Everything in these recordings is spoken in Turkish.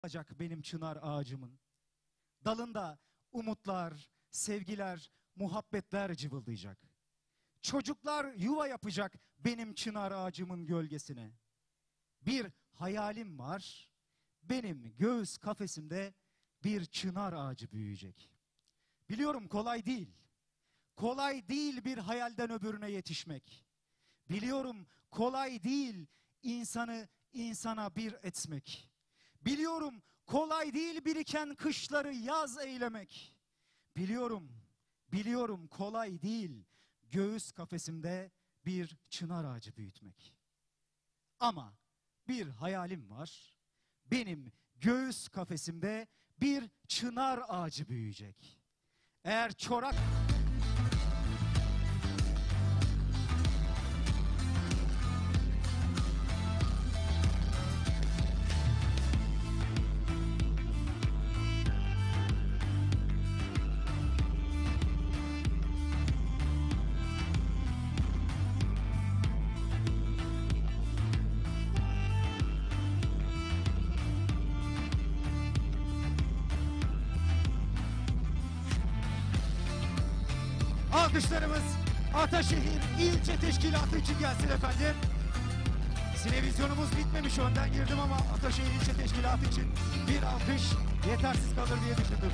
olacak benim çınar ağacımın. Dalında umutlar, sevgiler, muhabbetler cıvıldayacak. Çocuklar yuva yapacak benim çınar ağacımın gölgesine. Bir hayalim var, benim göğüs kafesimde bir çınar ağacı büyüyecek. Biliyorum kolay değil. Kolay değil bir hayalden öbürüne yetişmek. Biliyorum kolay değil insanı insana bir etmek. Biliyorum kolay değil biriken kışları yaz eylemek. Biliyorum kolay değil göğüs kafesimde bir çınar ağacı büyütmek. Ama bir hayalim var. Benim göğüs kafesimde bir çınar ağacı büyüyecek. Eğer çorak... Alkışlarımız Ataşehir İlçe Teşkilatı için gelsin efendim. Sinevizyonumuz bitmemiş, önden girdim ama Ataşehir İlçe Teşkilatı için bir alkış yetersiz kalır diye düşündüm.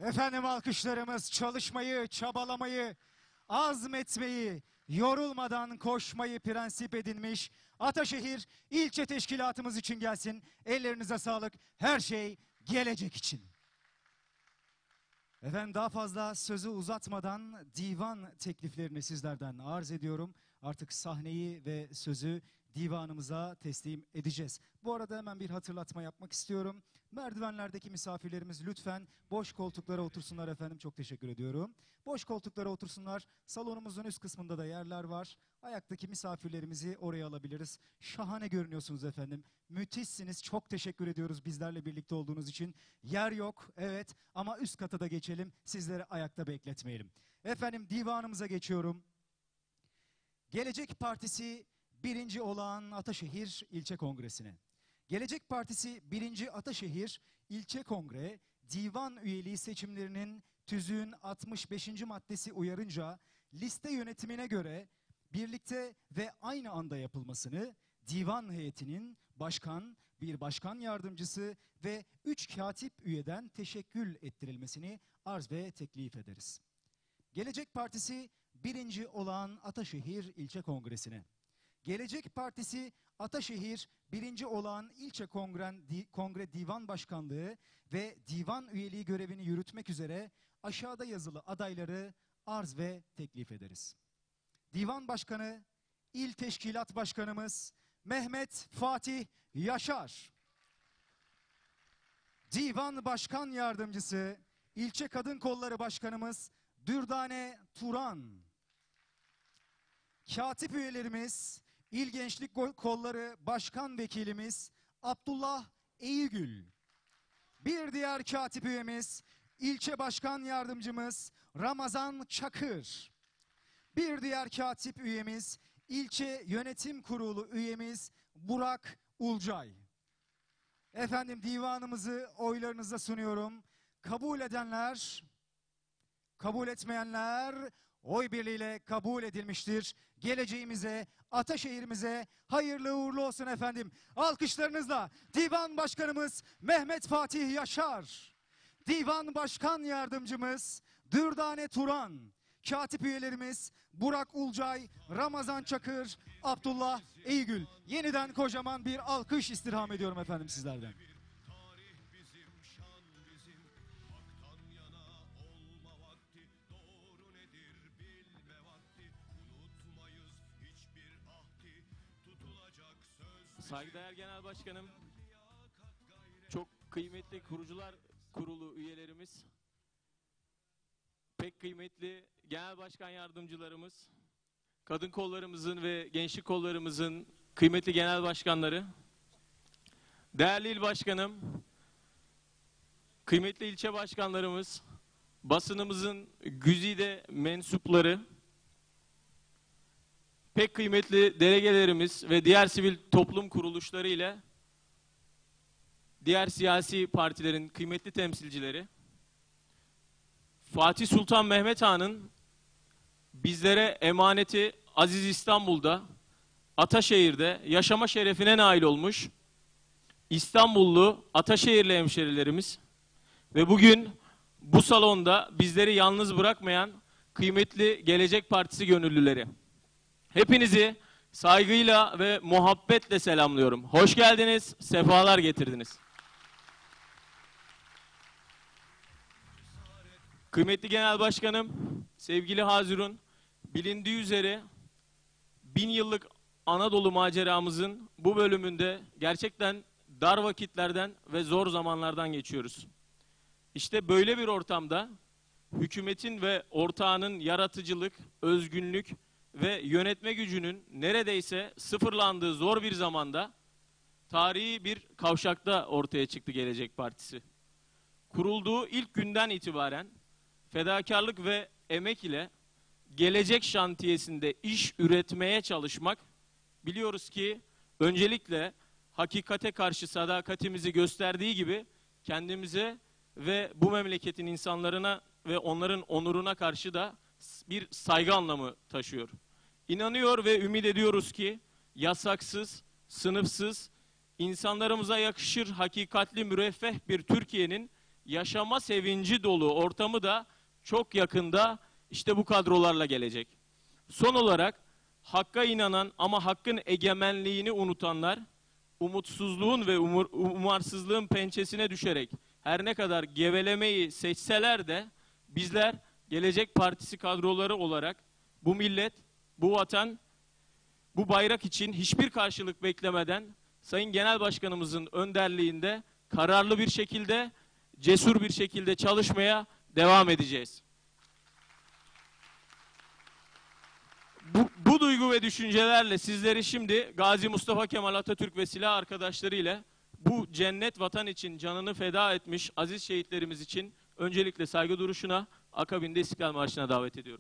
Efendim alkışlarımız çalışmayı, çabalamayı, azmetmeyi, yorulmadan koşmayı prensip edinmiş Ataşehir ilçe teşkilatımız için gelsin. Ellerinize sağlık. Her şey gelecek için. Efendim daha fazla sözü uzatmadan divan tekliflerini sizlerden arz ediyorum. Artık sahneyi ve sözü divanımıza teslim edeceğiz. Bu arada hemen bir hatırlatma yapmak istiyorum. Merdivenlerdeki misafirlerimiz lütfen boş koltuklara otursunlar efendim. Çok teşekkür ediyorum. Boş koltuklara otursunlar. Salonumuzun üst kısmında da yerler var. Ayaktaki misafirlerimizi oraya alabiliriz. Şahane görünüyorsunuz efendim. Müthişsiniz. Çok teşekkür ediyoruz bizlerle birlikte olduğunuz için. Yer yok evet ama üst kata da geçelim. Sizleri ayakta bekletmeyelim. Efendim divanımıza geçiyorum. Gelecek Partisi 1. Olağan Ataşehir İlçe Kongresi'ne. Gelecek Partisi 1. Ataşehir İlçe Kongre divan üyeliği seçimlerinin tüzüğün 65. maddesi uyarınca liste yönetimine göre birlikte ve aynı anda yapılmasını divan heyetinin başkan, bir başkan yardımcısı ve 3 katip üyeden teşekkül ettirilmesini arz ve teklif ederiz. Gelecek Partisi 1. Olağan Ataşehir İlçe Kongresi'ne. Gelecek Partisi Ataşehir 1. Olağan İlçe Kongre Divan Başkanlığı ve divan üyeliği görevini yürütmek üzere aşağıda yazılı adayları arz ve teklif ederiz. Divan Başkanı, İl Teşkilat Başkanımız Mehmet Fatih Yaşar. Divan Başkan Yardımcısı, İlçe Kadın Kolları Başkanımız Dürdane Turan. Katip üyelerimiz, İl Gençlik Kolları Başkan Vekilimiz Abdullah Eygül. Bir diğer katip üyemiz, İlçe Başkan Yardımcımız Ramazan Çakır. Bir diğer katip üyemiz, İlçe Yönetim Kurulu üyemiz Burak Ulcay. Efendim divanımızı oylarınıza sunuyorum. Kabul edenler, kabul etmeyenler oy birliğiyle kabul edilmiştir. Geleceğimize, Ataşehir'imize hayırlı uğurlu olsun efendim. Alkışlarınızla Divan Başkanımız Mehmet Fatih Yaşar, Divan Başkan Yardımcımız Dürdane Turan, katip üyelerimiz Burak Ulcay, Ramazan Çakır, Abdullah Eygül. Yeniden kocaman bir alkış istirham ediyorum efendim sizlerden. Saygıdeğer Genel Başkanım, çok kıymetli Kurucular Kurulu üyelerimiz, pek kıymetli Genel Başkan Yardımcılarımız, kadın kollarımızın ve gençlik kollarımızın kıymetli genel başkanları, değerli il başkanım, kıymetli ilçe başkanlarımız, basınımızın güzide mensupları, pek kıymetli delegelerimiz ve diğer sivil toplum kuruluşları ile diğer siyasi partilerin kıymetli temsilcileri, Fatih Sultan Mehmet Han'ın bizlere emaneti Aziz İstanbul'da, Ataşehir'de yaşama şerefine nail olmuş İstanbullu Ataşehirli hemşerilerimiz ve bugün bu salonda bizleri yalnız bırakmayan kıymetli Gelecek Partisi gönüllüleri. Hepinizi saygıyla ve muhabbetle selamlıyorum. Hoş geldiniz, sefalar getirdiniz. Kıymetli Genel Başkanım, sevgili Hazirun, bilindiği üzere 1000 yıllık Anadolu maceramızın bu bölümünde gerçekten dar vakitlerden ve zor zamanlardan geçiyoruz. İşte böyle bir ortamda hükümetin ve ortağının yaratıcılık, özgünlük ve yönetme gücünün neredeyse sıfırlandığı zor bir zamanda tarihi bir kavşakta ortaya çıktı Gelecek Partisi. Kurulduğu ilk günden itibaren fedakarlık ve emek ile gelecek şantiyesinde iş üretmeye çalışmak, biliyoruz ki öncelikle hakikate karşı sadakatimizi gösterdiği gibi kendimize ve bu memleketin insanlarına ve onların onuruna karşı da bir saygı anlamı taşıyor. İnanıyor ve ümit ediyoruz ki yasaksız, sınıfsız, insanlarımıza yakışır hakikatli müreffeh bir Türkiye'nin yaşama sevinci dolu ortamı da çok yakında işte bu kadrolarla gelecek. Son olarak hakka inanan ama hakkın egemenliğini unutanlar, umutsuzluğun ve umarsızlığın pençesine düşerek her ne kadar gevelemeyi seçseler de bizler Gelecek Partisi kadroları olarak bu millet, bu vatan, bu bayrak için hiçbir karşılık beklemeden Sayın Genel Başkanımızın önderliğinde kararlı bir şekilde, cesur bir şekilde çalışmaya devam edeceğiz. Bu duygu ve düşüncelerle sizleri şimdi Gazi Mustafa Kemal Atatürk ve silah arkadaşları ile bu cennet vatan için canını feda etmiş aziz şehitlerimiz için öncelikle saygı duruşuna, akabinde İstiklal Marşı'na davet ediyorum.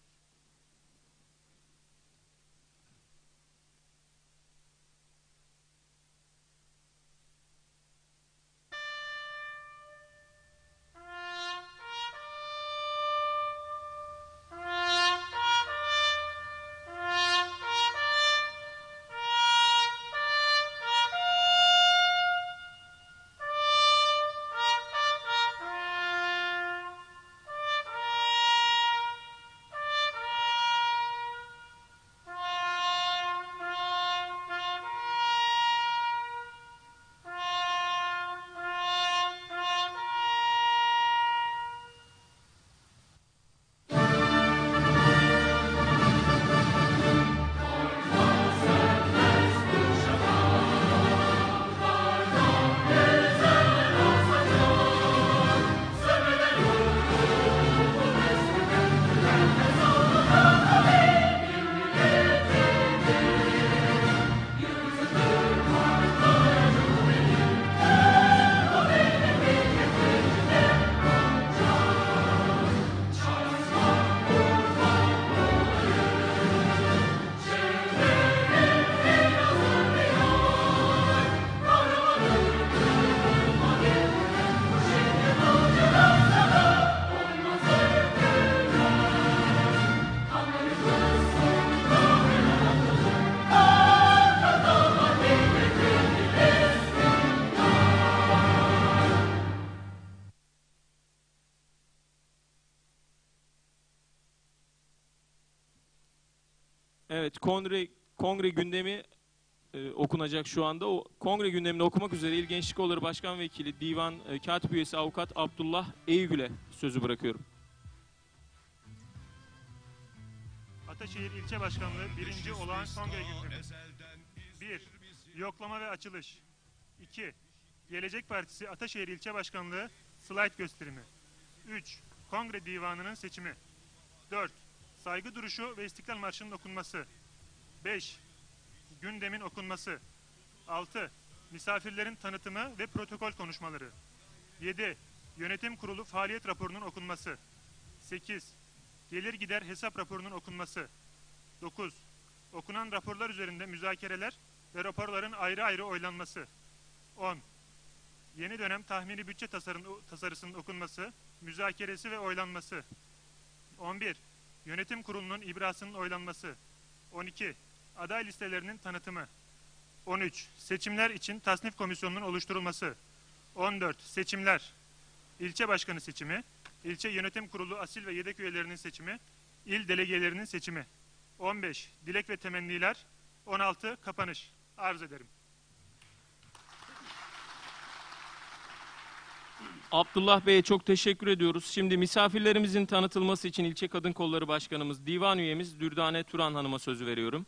Evet, kongre gündemi okunacak şu anda. O kongre gündemini okumak üzere İl Gençlik Kolları Başkan Vekili, Divan Katip Üyesi Avukat Abdullah Eygül'e sözü bırakıyorum. Ataşehir İlçe Başkanlığı 1. Olağan Kongre gündemi. 1. Yoklama ve açılış. 2. Gelecek Partisi Ataşehir İlçe Başkanlığı slide gösterimi. 3. Kongre Divanı'nın seçimi. 4. Saygı duruşu ve İstiklal Marşı'nın okunması. 5. Gündemin okunması. 6. Misafirlerin tanıtımı ve protokol konuşmaları. 7. Yönetim Kurulu faaliyet raporunun okunması. 8. Gelir gider hesap raporunun okunması. 9. Okunan raporlar üzerinde müzakereler ve raporların ayrı ayrı oylanması. 10. Yeni dönem tahmini bütçe tasarısının okunması, müzakeresi ve oylanması. 11. Yönetim Kurulu'nun ibrasının oylanması. 12. Aday listelerinin tanıtımı. 13. Seçimler için tasnif komisyonunun oluşturulması. 14. Seçimler. İlçe başkanı seçimi, ilçe yönetim kurulu asil ve yedek üyelerinin seçimi, il delegelerinin seçimi. 15. Dilek ve temenniler. 16. Kapanış. Arz ederim. Abdullah Bey'e çok teşekkür ediyoruz. Şimdi misafirlerimizin tanıtılması için İlçe Kadın Kolları Başkanımız, Divan Üyemiz Dürdane Turan Hanım'a sözü veriyorum.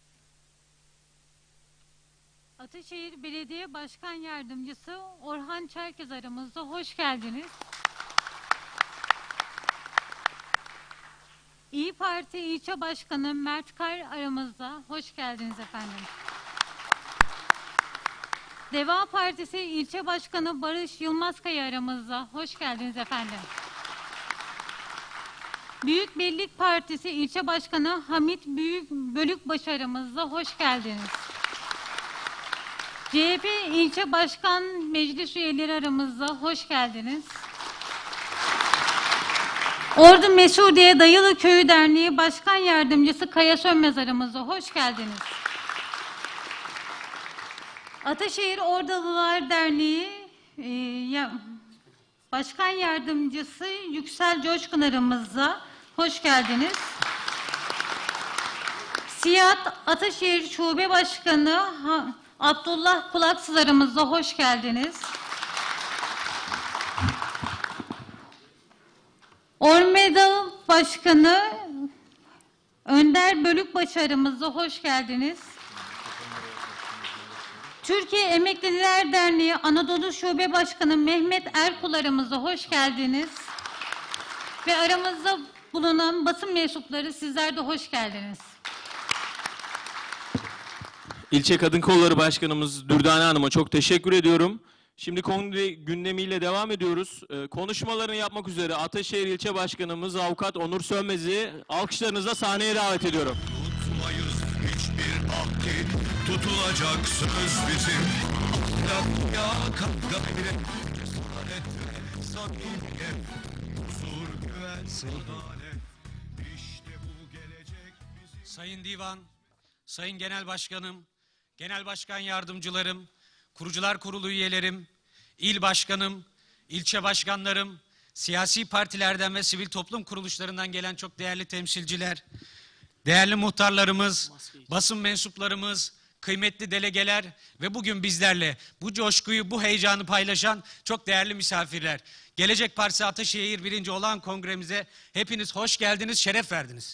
Ataşehir Belediye Başkan Yardımcısı Orhan Çerkez aramızda. Hoş geldiniz. İYİ Parti İlçe Başkanı Mert Kar aramızda. Hoş geldiniz efendim. Deva Partisi İlçe Başkanı Barış Yılmazkaya aramızda. Hoş geldiniz efendim. Büyük Birlik Partisi İlçe Başkanı Hamit Bölükbaşı aramızda. Hoş geldiniz. CHP İlçe Başkan Meclis Üyeleri aramızda. Hoş geldiniz. Ordu Mesudiye Dayılı Köyü Derneği Başkan Yardımcısı Kaya Sönmez aramızda. Hoş geldiniz. Ataşehir Ordalılar Derneği Başkan Yardımcısı Yüksel Coşkun aramızda. Hoş geldiniz. Siyah Ataşehir Şube Başkanı Abdullah Kulaksız aramızda. Hoş geldiniz. Ormeda Başkanı Önder Bölükbaşı aramızda. Hoş geldiniz. Türkiye Emekliler Derneği Anadolu Şube Başkanı Mehmet Erkul aramızda. Hoş geldiniz. Ve aramızda bulunan basın mensupları, sizler de hoş geldiniz. İlçe Kadın Kolları Başkanımız Dürdane Hanım'a çok teşekkür ediyorum. Şimdi kongre gündemiyle devam ediyoruz. Konuşmalarını yapmak üzere Ataşehir İlçe Başkanımız Avukat Onur Sönmez'i alkışlarınızla sahneye davet ediyorum. Tutmayız hiçbir ahdi, tutulacak söz bizim. Ya gayret, cesaret ve samimiyet, huzur, güven, adalet. İşte bu gelecek bizim. Sayın Divan, Sayın Genel Başkanım, Genel Başkan Yardımcılarım, Kurucular Kurulu üyelerim, il başkanım, ilçe başkanlarım, siyasi partilerden ve sivil toplum kuruluşlarından gelen çok değerli temsilciler, değerli muhtarlarımız, basın mensuplarımız, kıymetli delegeler ve bugün bizlerle bu coşkuyu, bu heyecanı paylaşan çok değerli misafirler. Gelecek Partisi Ataşehir 1. Olağan Kongremize hepiniz hoş geldiniz, şeref verdiniz.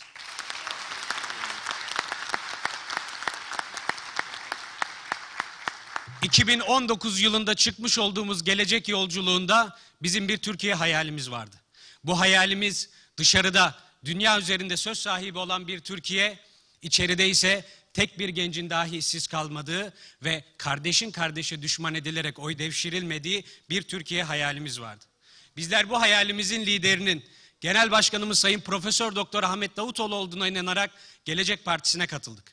...2019 yılında çıkmış olduğumuz gelecek yolculuğunda bizim bir Türkiye hayalimiz vardı. Bu hayalimiz dışarıda, dünya üzerinde söz sahibi olan bir Türkiye, içeride ise tek bir gencin dahi işsiz kalmadığı ve kardeşin kardeşe düşman edilerek oy devşirilmediği bir Türkiye hayalimiz vardı. Bizler bu hayalimizin liderinin Genel Başkanımız Sayın Profesör Doktor Ahmet Davutoğlu olduğuna inanarak Gelecek Partisi'ne katıldık.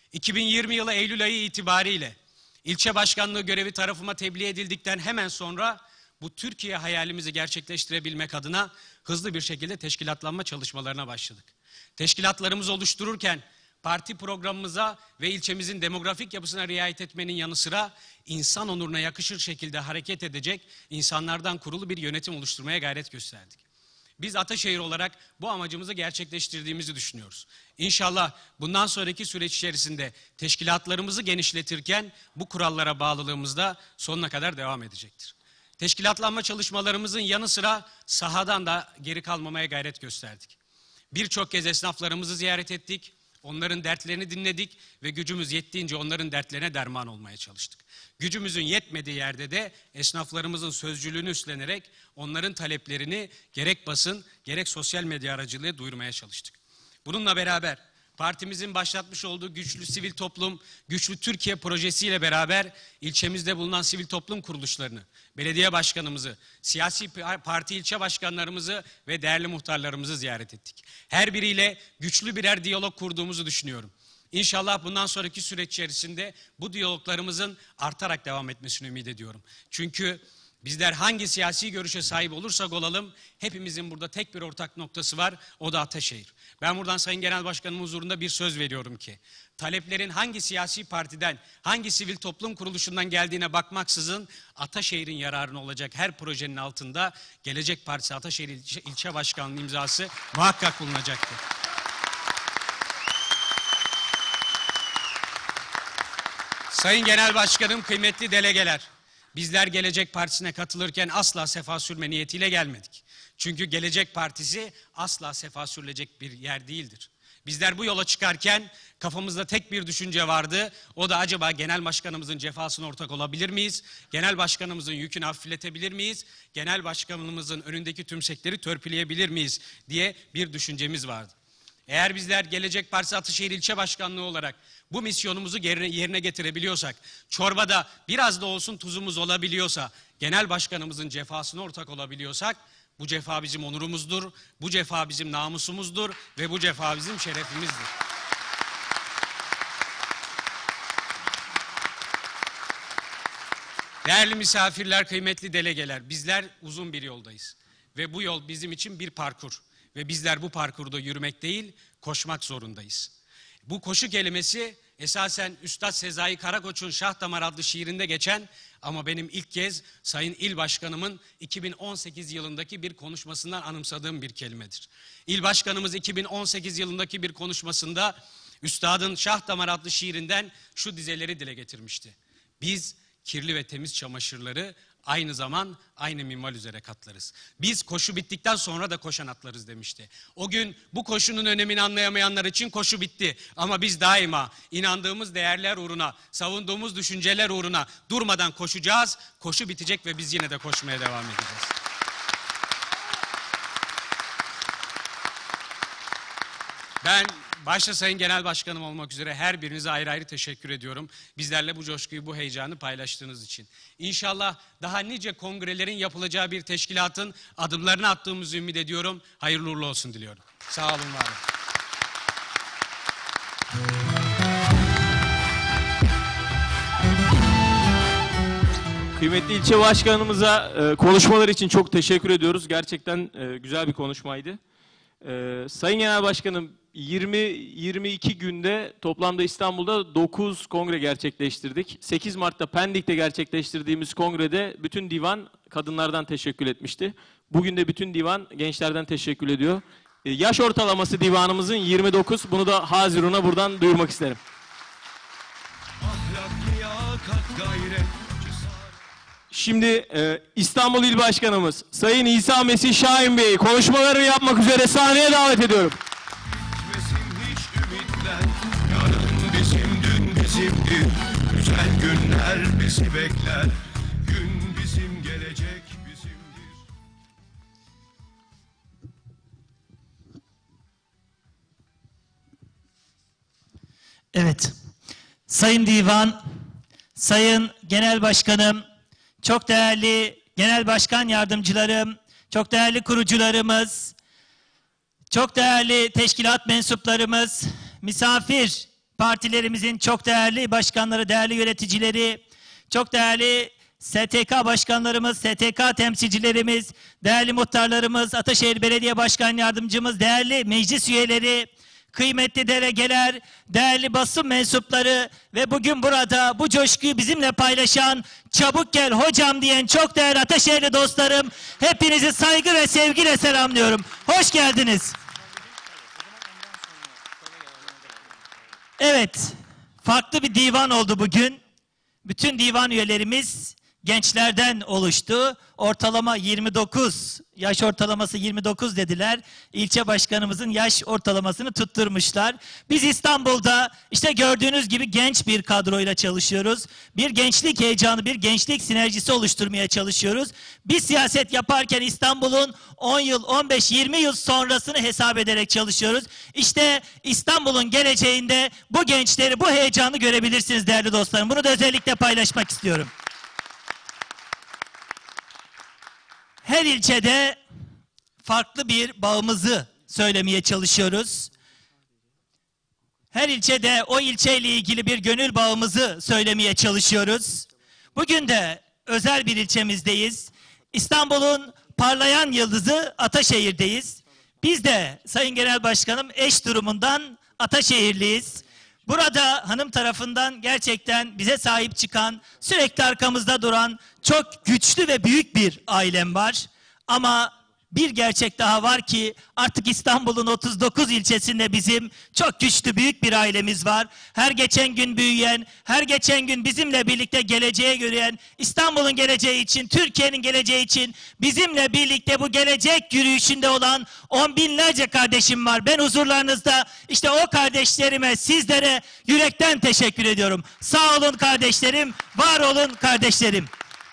2020 yılı Eylül ayı itibariyle İlçe başkanlığı görevi tarafıma tebliğ edildikten hemen sonra bu Türkiye hayalimizi gerçekleştirebilmek adına hızlı bir şekilde teşkilatlanma çalışmalarına başladık. Teşkilatlarımızı oluştururken parti programımıza ve ilçemizin demografik yapısına riayet etmenin yanı sıra insan onuruna yakışır şekilde hareket edecek insanlardan kurulu bir yönetim oluşturmaya gayret gösterdik. Biz Ataşehir olarak bu amacımızı gerçekleştirdiğimizi düşünüyoruz. İnşallah bundan sonraki süreç içerisinde teşkilatlarımızı genişletirken bu kurallara bağlılığımız da sonuna kadar devam edecektir. Teşkilatlanma çalışmalarımızın yanı sıra sahadan da geri kalmamaya gayret gösterdik. Birçok kez esnaflarımızı ziyaret ettik, onların dertlerini dinledik ve gücümüz yettiğince onların dertlerine derman olmaya çalıştık. Gücümüzün yetmediği yerde de esnaflarımızın sözcülüğünü üstlenerek onların taleplerini gerek basın gerek sosyal medya aracılığıyla duyurmaya çalıştık. Bununla beraber partimizin başlatmış olduğu Güçlü Sivil Toplum, Güçlü Türkiye projesiyle beraber ilçemizde bulunan sivil toplum kuruluşlarını, belediye başkanımızı, siyasi parti ilçe başkanlarımızı ve değerli muhtarlarımızı ziyaret ettik. Her biriyle güçlü birer diyalog kurduğumuzu düşünüyorum. İnşallah bundan sonraki süreç içerisinde bu diyaloglarımızın artarak devam etmesini ümit ediyorum. Çünkü bizler hangi siyasi görüşe sahip olursak olalım, hepimizin burada tek bir ortak noktası var, o da Ataşehir. Ben buradan Sayın Genel Başkanımın huzurunda bir söz veriyorum ki, taleplerin hangi siyasi partiden, hangi sivil toplum kuruluşundan geldiğine bakmaksızın, Ataşehir'in yararına olacak her projenin altında Gelecek Partisi Ataşehir İlçe Başkanlığı imzası muhakkak bulunacaktır. Sayın Genel Başkanım, kıymetli delegeler, bizler Gelecek Partisi'ne katılırken asla sefa sürme niyetiyle gelmedik. Çünkü Gelecek Partisi asla sefa sürülecek bir yer değildir. Bizler bu yola çıkarken kafamızda tek bir düşünce vardı. O da acaba Genel Başkanımızın cefasına ortak olabilir miyiz? Genel Başkanımızın yükünü hafifletebilir miyiz? Genel Başkanımızın önündeki tümsekleri törpüleyebilir miyiz diye bir düşüncemiz vardı. Eğer bizler Gelecek Partisi Ataşehir İlçe Başkanlığı olarak bu misyonumuzu yerine getirebiliyorsak, çorbada biraz da olsun tuzumuz olabiliyorsa, Genel Başkanımızın cefasına ortak olabiliyorsak, bu cefa bizim onurumuzdur, bu cefa bizim namusumuzdur ve bu cefa bizim şerefimizdir. Değerli misafirler, kıymetli delegeler, bizler uzun bir yoldayız ve bu yol bizim için bir parkur ve bizler bu parkurda yürümek değil, koşmak zorundayız. Bu koşu kelimesi esasen Üstad Sezai Karakoç'un Şah Damar adlı şiirinde geçen ama benim ilk kez Sayın İl Başkanımın 2018 yılındaki bir konuşmasından anımsadığım bir kelimedir. İl Başkanımız 2018 yılındaki bir konuşmasında Üstad'ın Şah Damar adlı şiirinden şu dizeleri dile getirmişti. Biz kirli ve temiz çamaşırları aynı zaman aynı minval üzere katlarız. Biz koşu bittikten sonra da koşan atlarız demişti. O gün bu koşunun önemini anlayamayanlar için koşu bitti. Ama biz daima inandığımız değerler uğruna, savunduğumuz düşünceler uğruna durmadan koşacağız. Koşu bitecek ve biz yine de koşmaya devam edeceğiz. Ben başta Sayın Genel Başkanım olmak üzere her birinize ayrı ayrı teşekkür ediyorum. Bizlerle bu coşkuyu, bu heyecanı paylaştığınız için. İnşallah daha nice kongrelerin yapılacağı bir teşkilatın adımlarını attığımızı ümit ediyorum. Hayırlı uğurlu olsun diliyorum. Sağ olun, var olun. Kıymetli ilçe başkanımıza konuşmalar için çok teşekkür ediyoruz. Gerçekten güzel bir konuşmaydı. Sayın Genel Başkanım, 20-22 günde toplamda İstanbul'da 9 kongre gerçekleştirdik. 8 Mart'ta Pendik'te gerçekleştirdiğimiz kongrede bütün divan kadınlardan teşekkür etmişti. Bugün de bütün divan gençlerden teşekkür ediyor. Yaş ortalaması divanımızın 29. Bunu da Hazirun'a buradan duyurmak isterim. Şimdi İstanbul İl Başkanımız Sayın İsa Mesih Şahin Bey'i konuşmalarını yapmak üzere sahneye davet ediyorum. Hiç ümitler, yarın bizim, dün bizimdir. Güzel günler bizi bekler. Gün bizim, gelecek bizimdir. Evet, Sayın Divan, Sayın Genel Başkanım, çok değerli Genel Başkan Yardımcılarım, çok değerli kurucularımız, çok değerli teşkilat mensuplarımız, misafir partilerimizin çok değerli başkanları, değerli yöneticileri, çok değerli STK başkanlarımız, STK temsilcilerimiz, değerli muhtarlarımız, Ataşehir Belediye Başkan Yardımcımız, değerli meclis üyeleri, kıymetli delegeler, değerli basın mensupları ve bugün burada bu coşkuyu bizimle paylaşan, çabuk gel hocam diyen çok değerli Ataşehirli dostlarım, hepinizi saygı ve sevgiyle selamlıyorum. Hoş geldiniz. Evet, farklı bir divan oldu bugün. Bütün divan üyelerimiz gençlerden oluştu. Ortalama 29, yaş ortalaması 29 dediler. İlçe başkanımızın yaş ortalamasını tutturmuşlar. Biz İstanbul'da işte gördüğünüz gibi genç bir kadroyla çalışıyoruz. Bir gençlik heyecanı, bir gençlik sinerjisi oluşturmaya çalışıyoruz. Biz siyaset yaparken İstanbul'un 10 yıl, 15, 20 yıl sonrasını hesap ederek çalışıyoruz. İşte İstanbul'un geleceğinde bu gençleri, bu heyecanı görebilirsiniz değerli dostlarım. Bunu da özellikle paylaşmak istiyorum. Her ilçede farklı bir bağımızı söylemeye çalışıyoruz. Her ilçede o ilçeyle ilgili bir gönül bağımızı söylemeye çalışıyoruz. Bugün de özel bir ilçemizdeyiz. İstanbul'un parlayan yıldızı Ataşehir'deyiz. Biz de Sayın Genel Başkanım eş durumundan Ataşehirliyiz. Burada hanım tarafından gerçekten bize sahip çıkan, sürekli arkamızda duran çok güçlü ve büyük bir ailem var. Ama bir gerçek daha var ki artık İstanbul'un 39 ilçesinde bizim çok güçlü büyük bir ailemiz var. Her geçen gün büyüyen, her geçen gün bizimle birlikte geleceğe yürüyen, İstanbul'un geleceği için, Türkiye'nin geleceği için bizimle birlikte bu gelecek yürüyüşünde olan on binlerce kardeşim var. Ben huzurlarınızda işte o kardeşlerime, sizlere yürekten teşekkür ediyorum. Sağ olun kardeşlerim, var olun kardeşlerim.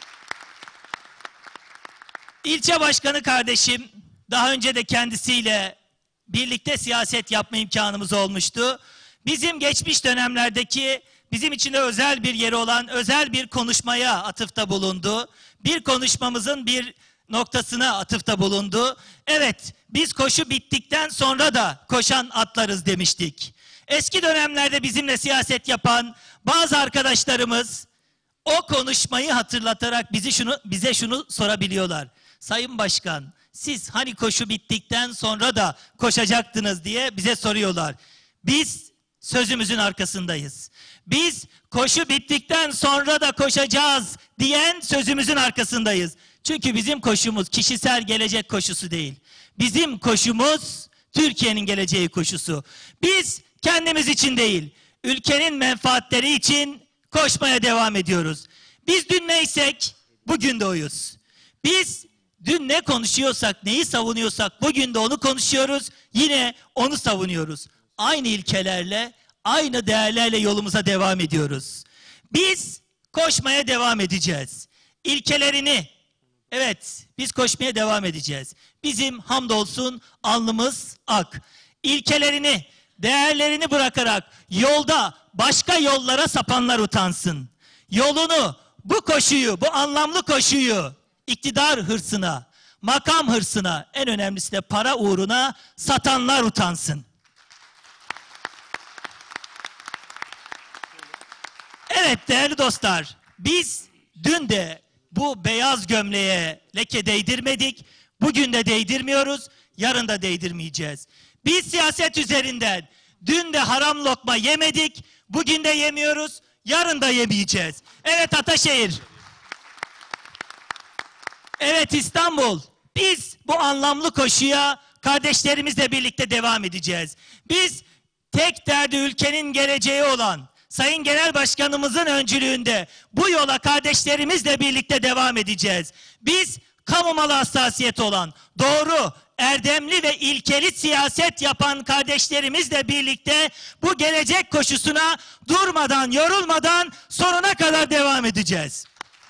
İlçe başkanı kardeşim, daha önce de kendisiyle birlikte siyaset yapma imkanımız olmuştu. Bizim geçmiş dönemlerdeki, bizim için de özel bir yeri olan özel bir konuşmaya atıfta bulundu. Bir konuşmamızın bir noktasına atıfta bulundu. Evet, biz koşu bittikten sonra da koşan atlarız demiştik. Eski dönemlerde bizimle siyaset yapan bazı arkadaşlarımız o konuşmayı hatırlatarak bize şunu sorabiliyorlar. Sayın Başkan, siz hani koşu bittikten sonra da koşacaktınız diye bize soruyorlar. Biz sözümüzün arkasındayız. Biz koşu bittikten sonra da koşacağız diyen sözümüzün arkasındayız. Çünkü bizim koşumuz kişisel gelecek koşusu değil. Bizim koşumuz Türkiye'nin geleceği koşusu. Biz kendimiz için değil, ülkenin menfaatleri için koşmaya devam ediyoruz. Biz dün neysek bugün de oyuz. Biz dün ne konuşuyorsak, neyi savunuyorsak bugün de onu konuşuyoruz. Yine onu savunuyoruz. Aynı ilkelerle, aynı değerlerle yolumuza devam ediyoruz. Biz koşmaya devam edeceğiz. İlkelerini, evet biz koşmaya devam edeceğiz. Bizim hamdolsun alnımız ak. İlkelerini, değerlerini bırakarak yolda başka yollara sapanlar utansın. Yolunu, bu koşuyu, bu anlamlı koşuyu iktidar hırsına, makam hırsına, en önemlisi de para uğruna satanlar utansın. Evet değerli dostlar, biz dün de bu beyaz gömleğe leke değdirmedik, bugün de değdirmiyoruz, yarın da değdirmeyeceğiz. Biz siyaset üzerinden dün de haram lokma yemedik, bugün de yemiyoruz, yarın da yemeyeceğiz. Evet Ataşehir, evet İstanbul, biz bu anlamlı koşuya kardeşlerimizle birlikte devam edeceğiz. Biz tek derdi ülkenin geleceği olan Sayın Genel Başkanımızın öncülüğünde bu yola kardeşlerimizle birlikte devam edeceğiz. Biz kamu malı hassasiyeti olan, doğru, erdemli ve ilkeli siyaset yapan kardeşlerimizle birlikte bu gelecek koşusuna durmadan, yorulmadan sonuna kadar devam edeceğiz.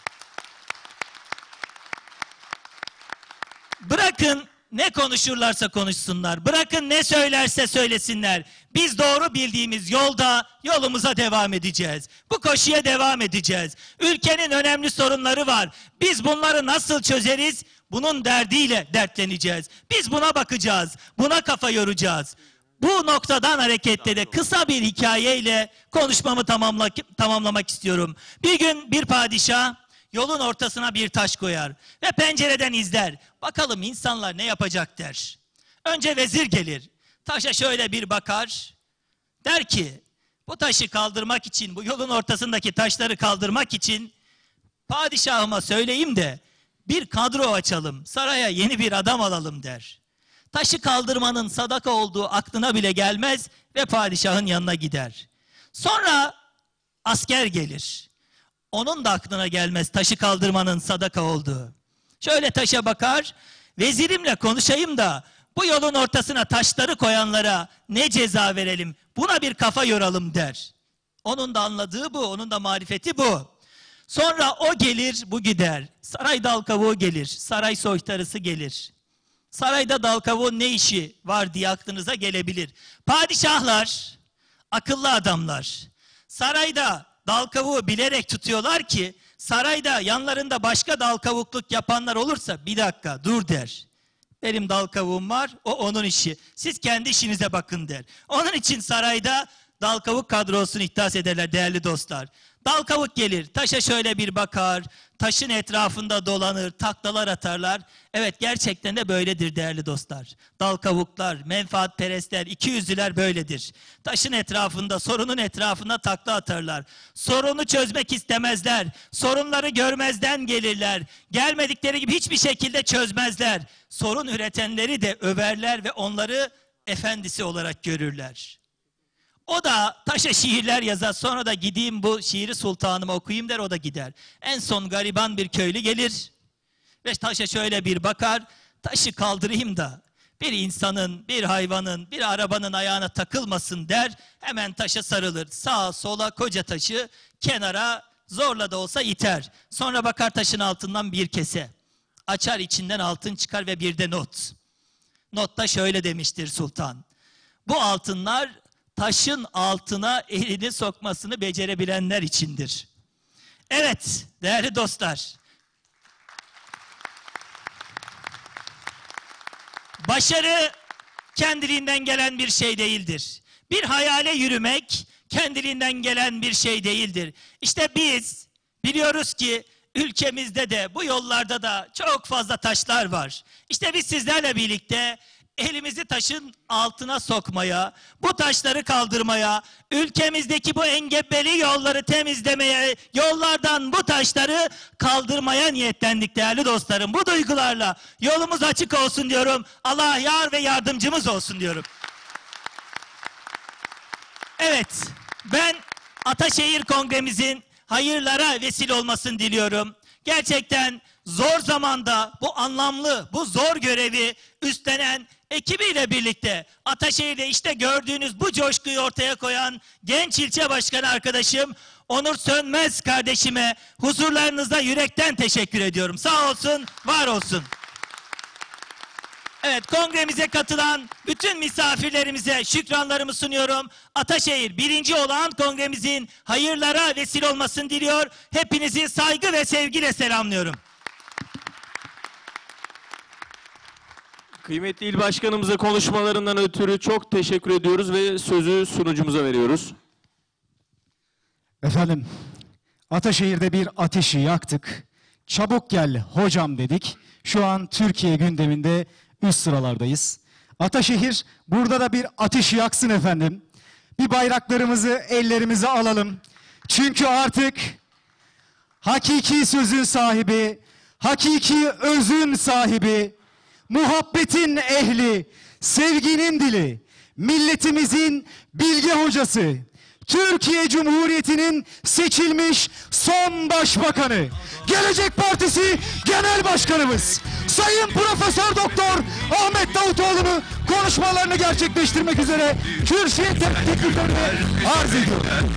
Bırakın ne konuşurlarsa konuşsunlar, bırakın ne söylerse söylesinler. Biz doğru bildiğimiz yolda yolumuza devam edeceğiz. Bu koşuya devam edeceğiz. Ülkenin önemli sorunları var. Biz bunları nasıl çözeriz? Bunun derdiyle dertleneceğiz. Biz buna bakacağız, buna kafa yoracağız. Bu noktadan hareketle de kısa bir hikayeyle konuşmamı tamamlamak istiyorum. Bir gün bir padişah yolun ortasına bir taş koyar ve pencereden izler. Bakalım insanlar ne yapacak der. Önce vezir gelir. Taşa şöyle bir bakar. Der ki bu taşı kaldırmak için, bu yolun ortasındaki taşları kaldırmak için padişahıma söyleyeyim de bir kadro açalım, saraya yeni bir adam alalım der. Taşı kaldırmanın sadaka olduğu aklına bile gelmez ve padişahın yanına gider. Sonra asker gelir. Onun da aklına gelmez taşı kaldırmanın sadaka olduğu. Şöyle taşa bakar, vezirimle konuşayım da bu yolun ortasına taşları koyanlara ne ceza verelim, buna bir kafa yoralım der. Onun da anladığı bu, onun da marifeti bu. Sonra o gelir, bu gider. Saray dal kavuğu gelir, saray soytarısı gelir. Sarayda dal kavuğun ne işi var diye aklınıza gelebilir. Padişahlar, akıllı adamlar, sarayda dal kavuğu bilerek tutuyorlar ki sarayda yanlarında başka dal kavukluk yapanlar olursa bir dakika dur der. Benim dal kavuğum var, o onun işi. Siz kendi işinize bakın der. Onun için sarayda dal kavuk kadrosunu ihdas ederler değerli dostlar. Dal kavuk gelir, taşa şöyle bir bakar, taşın etrafında dolanır, taklalar atarlar. Evet gerçekten de böyledir değerli dostlar. Dal kavuklar, menfaatperestler, ikiyüzlüler böyledir. Taşın etrafında, sorunun etrafında takla atarlar. Sorunu çözmek istemezler. Sorunları görmezden gelirler. Gelmedikleri gibi hiçbir şekilde çözmezler. Sorun üretenleri de överler ve onları efendisi olarak görürler. O da taşa şiirler yazar, sonra da gideyim bu şiiri sultanıma okuyayım der, o da gider. En son gariban bir köylü gelir ve taşa şöyle bir bakar, taşı kaldırayım da bir insanın, bir hayvanın, bir arabanın ayağına takılmasın der, hemen taşa sarılır. Sağa sola koca taşı kenara zorla da olsa iter. Sonra bakar taşın altından bir kese, açar içinden altın çıkar ve bir de not. Notta şöyle demiştir sultan, bu altınlar taşın altına elini sokmasını becerebilenler içindir. Evet değerli dostlar. Başarı kendiliğinden gelen bir şey değildir. Bir hayale yürümek kendiliğinden gelen bir şey değildir. İşte biz biliyoruz ki ülkemizde de bu yollarda da çok fazla taşlar var. İşte biz sizlerle birlikte elimizi taşın altına sokmaya, bu taşları kaldırmaya, ülkemizdeki bu engebeli yolları temizlemeye, yollardan bu taşları kaldırmaya niyetlendik değerli dostlarım. Bu duygularla yolumuz açık olsun diyorum. Allah yar ve yardımcımız olsun diyorum. Evet, ben Ataşehir Kongremizin hayırlara vesile olmasını diliyorum. Gerçekten zor zamanda bu anlamlı, bu zor görevi üstlenen ekibiyle birlikte Ataşehir'de işte gördüğünüz bu coşkuyu ortaya koyan genç ilçe başkanı arkadaşım Onur Sönmez kardeşime huzurlarınızda yürekten teşekkür ediyorum. Sağ olsun, var olsun. Evet, kongremize katılan bütün misafirlerimize şükranlarımı sunuyorum. Ataşehir 1. olağan kongremizin hayırlara vesile olmasını diliyor. Hepinizi saygı ve sevgiyle selamlıyorum. Kıymetli il başkanımıza konuşmalarından ötürü çok teşekkür ediyoruz ve sözü sunucumuza veriyoruz. Efendim, Ataşehir'de bir ateşi yaktık. Çabuk gel hocam dedik. Şu an Türkiye gündeminde üst sıralardayız. Ataşehir burada da bir ateşi yaksın efendim. Bir bayraklarımızı ellerimize alalım. Çünkü artık hakiki sözün sahibi, hakiki özün sahibi, muhabbetin ehli, sevginin dili, milletimizin bilge hocası, Türkiye Cumhuriyeti'nin seçilmiş son başbakanı, Gelecek Partisi Genel Başkanımız Sayın Profesör Doktor Ahmet Davutoğlu'nu konuşmalarını gerçekleştirmek üzere kürsüye tekliflerini arz ediyorum.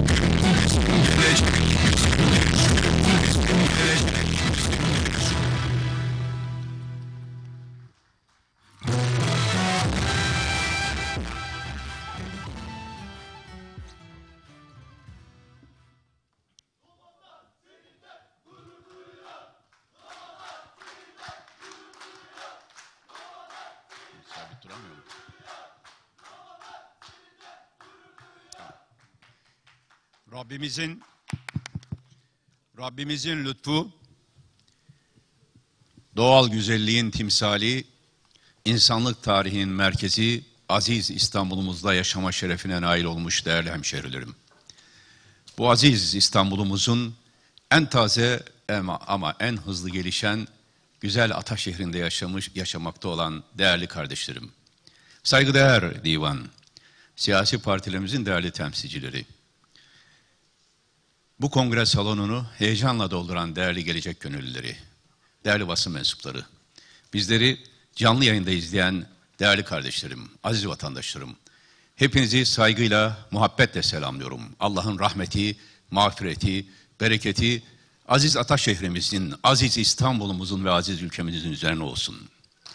Rabbimizin lütfu, doğal güzelliğin timsali, insanlık tarihinin merkezi, aziz İstanbul'umuzda yaşama şerefine nail olmuş değerli hemşehrilerim. Bu aziz İstanbul'umuzun en taze ama en hızlı gelişen güzel Ataşehir'inde yaşamakta olan değerli kardeşlerim. Saygıdeğer divan, siyasi partilerimizin değerli temsilcileri, bu kongre salonunu heyecanla dolduran değerli gelecek gönüllüleri, değerli basın mensupları, bizleri canlı yayında izleyen değerli kardeşlerim, aziz vatandaşlarım, hepinizi saygıyla, muhabbetle selamlıyorum. Allah'ın rahmeti, mağfireti, bereketi, aziz Ataşehir'imizin, aziz İstanbul'umuzun ve aziz ülkemizin üzerine olsun.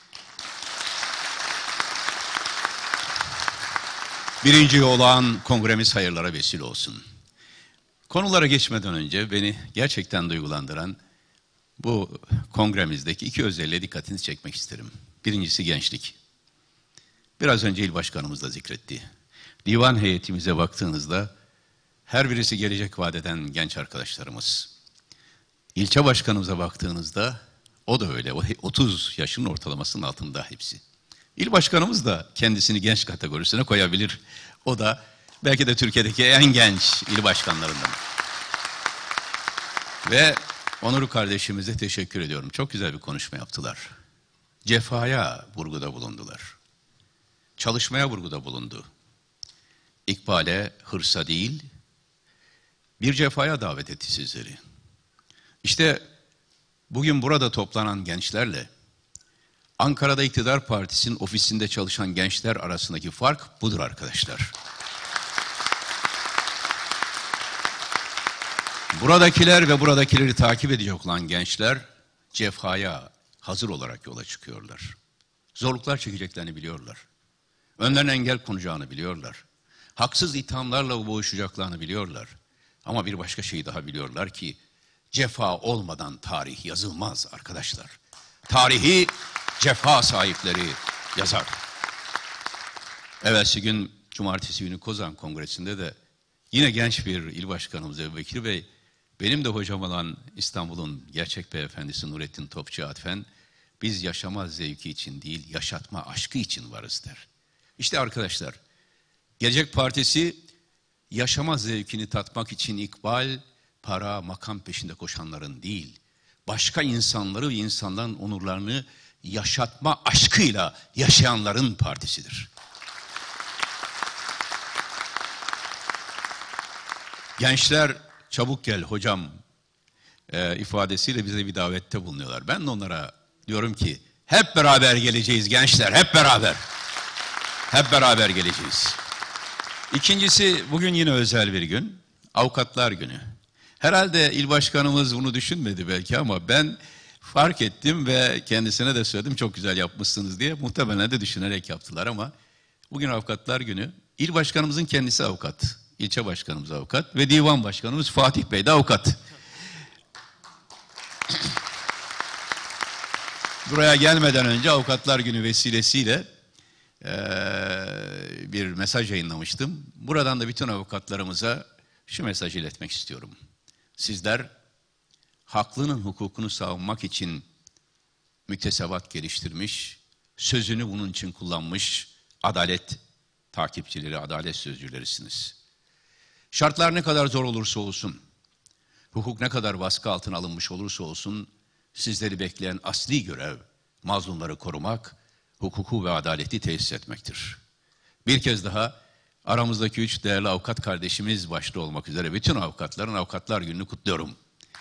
1. olağan kongremiz hayırlara vesile olsun. Konulara geçmeden önce beni gerçekten duygulandıran bu kongremizdeki 2 özelliğe dikkatinizi çekmek isterim. Birincisi gençlik. Biraz önce il başkanımız da zikretti. Divan heyetimize baktığınızda her birisi gelecek vadeden genç arkadaşlarımız. İlçe başkanımıza baktığınızda o da öyle. 30 yaşın ortalamasının altında hepsi. İl başkanımız da kendisini genç kategorisine koyabilir. O da belki de Türkiye'deki en genç il başkanlarından. Ve Onur kardeşimize teşekkür ediyorum. Çok güzel bir konuşma yaptılar. Cefaya vurguda bulundular. Çalışmaya vurguda bulundu. İkbale, hırsa değil, bir cefaya davet etti sizleri. İşte bugün burada toplanan gençlerle Ankara'da İktidar Partisi'nin ofisinde çalışan gençler arasındaki fark budur arkadaşlar. Buradakiler ve buradakileri takip edecek olan gençler cefaya hazır olarak yola çıkıyorlar. Zorluklar çekeceklerini biliyorlar. Önlerine engel konacağını biliyorlar. Haksız ithamlarla boğuşacaklarını biliyorlar. Ama bir başka şeyi daha biliyorlar ki cefa olmadan tarih yazılmaz arkadaşlar. Tarihi cefa sahipleri yazar. Evvelsi gün cumartesi günü Kozan Kongresi'nde de yine genç bir il başkanımız Ebubekir Bey, benim de hocam olan İstanbul'un gerçek beyefendisi Nurettin Topçu'ya atfen Biz yaşama zevki için değil, yaşatma aşkı için varız der. İşte arkadaşlar, Gelecek Partisi yaşama zevkini tatmak için ikbal, para, makam peşinde koşanların değil, başka insanları ve insanların onurlarını yaşatma aşkıyla yaşayanların partisidir. Gençler çabuk gel hocam ifadesiyle bize bir davette bulunuyorlar. Ben de onlara diyorum ki hep beraber geleceğiz gençler, hep beraber. Hep beraber geleceğiz. İkincisi, bugün yine özel bir gün. Avukatlar Günü. Herhalde il başkanımız bunu düşünmedi belki ama ben fark ettim ve kendisine de söyledim çok güzel yapmışsınız diye. Muhtemelen de düşünerek yaptılar ama bugün Avukatlar Günü. İl başkanımızın kendisi avukat. İlçe başkanımız avukat ve divan başkanımız Fatih Bey de avukat. Buraya gelmeden önce Avukatlar Günü vesilesiyle bir mesaj yayınlamıştım. Buradan da bütün avukatlarımıza şu mesajı iletmek istiyorum. Sizler haklının hukukunu savunmak için müktesebat geliştirmiş, sözünü bunun için kullanmış adalet takipçileri, adalet sözcülerisiniz. Şartlar ne kadar zor olursa olsun, hukuk ne kadar baskı altına alınmış olursa olsun, sizleri bekleyen asli görev mazlumları korumak, hukuku ve adaleti tesis etmektir. Bir kez daha aramızdaki 3 değerli avukat kardeşimiz başta olmak üzere bütün avukatların Avukatlar Günü'nü kutluyorum.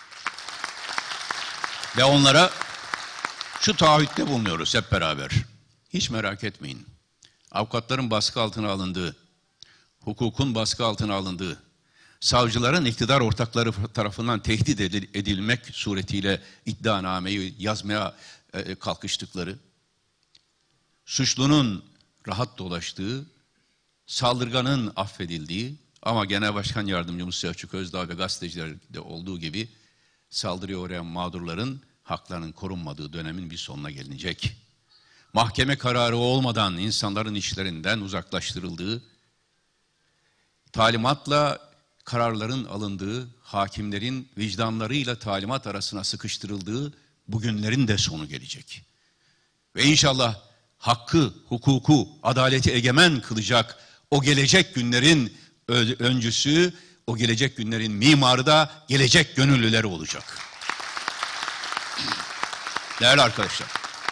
Ve onlara şu taahhütte bulunuyoruz hep beraber. Hiç merak etmeyin. Avukatların baskı altına alındığı, hukukun baskı altına alındığı, savcıların iktidar ortakları tarafından tehdit edilmek suretiyle iddianameyi yazmaya kalkıştıkları, suçlunun rahat dolaştığı, saldırganın affedildiği ama Genel Başkan Yardımcımız Selçuk Özdağ ve gazetecilerde olduğu gibi saldırıya uğrayan mağdurların haklarının korunmadığı dönemin bir sonuna gelinecek. Mahkeme kararı olmadan insanların işlerinden uzaklaştırıldığı, talimatla kararların alındığı, hakimlerin vicdanlarıyla talimat arasına sıkıştırıldığı bugünlerin de sonu gelecek. Ve inşallah hakkı, hukuku, adaleti egemen kılacak o gelecek günlerin öncüsü, o gelecek günlerin mimarı da gelecek gönüllüleri olacak. Değerli arkadaşlar,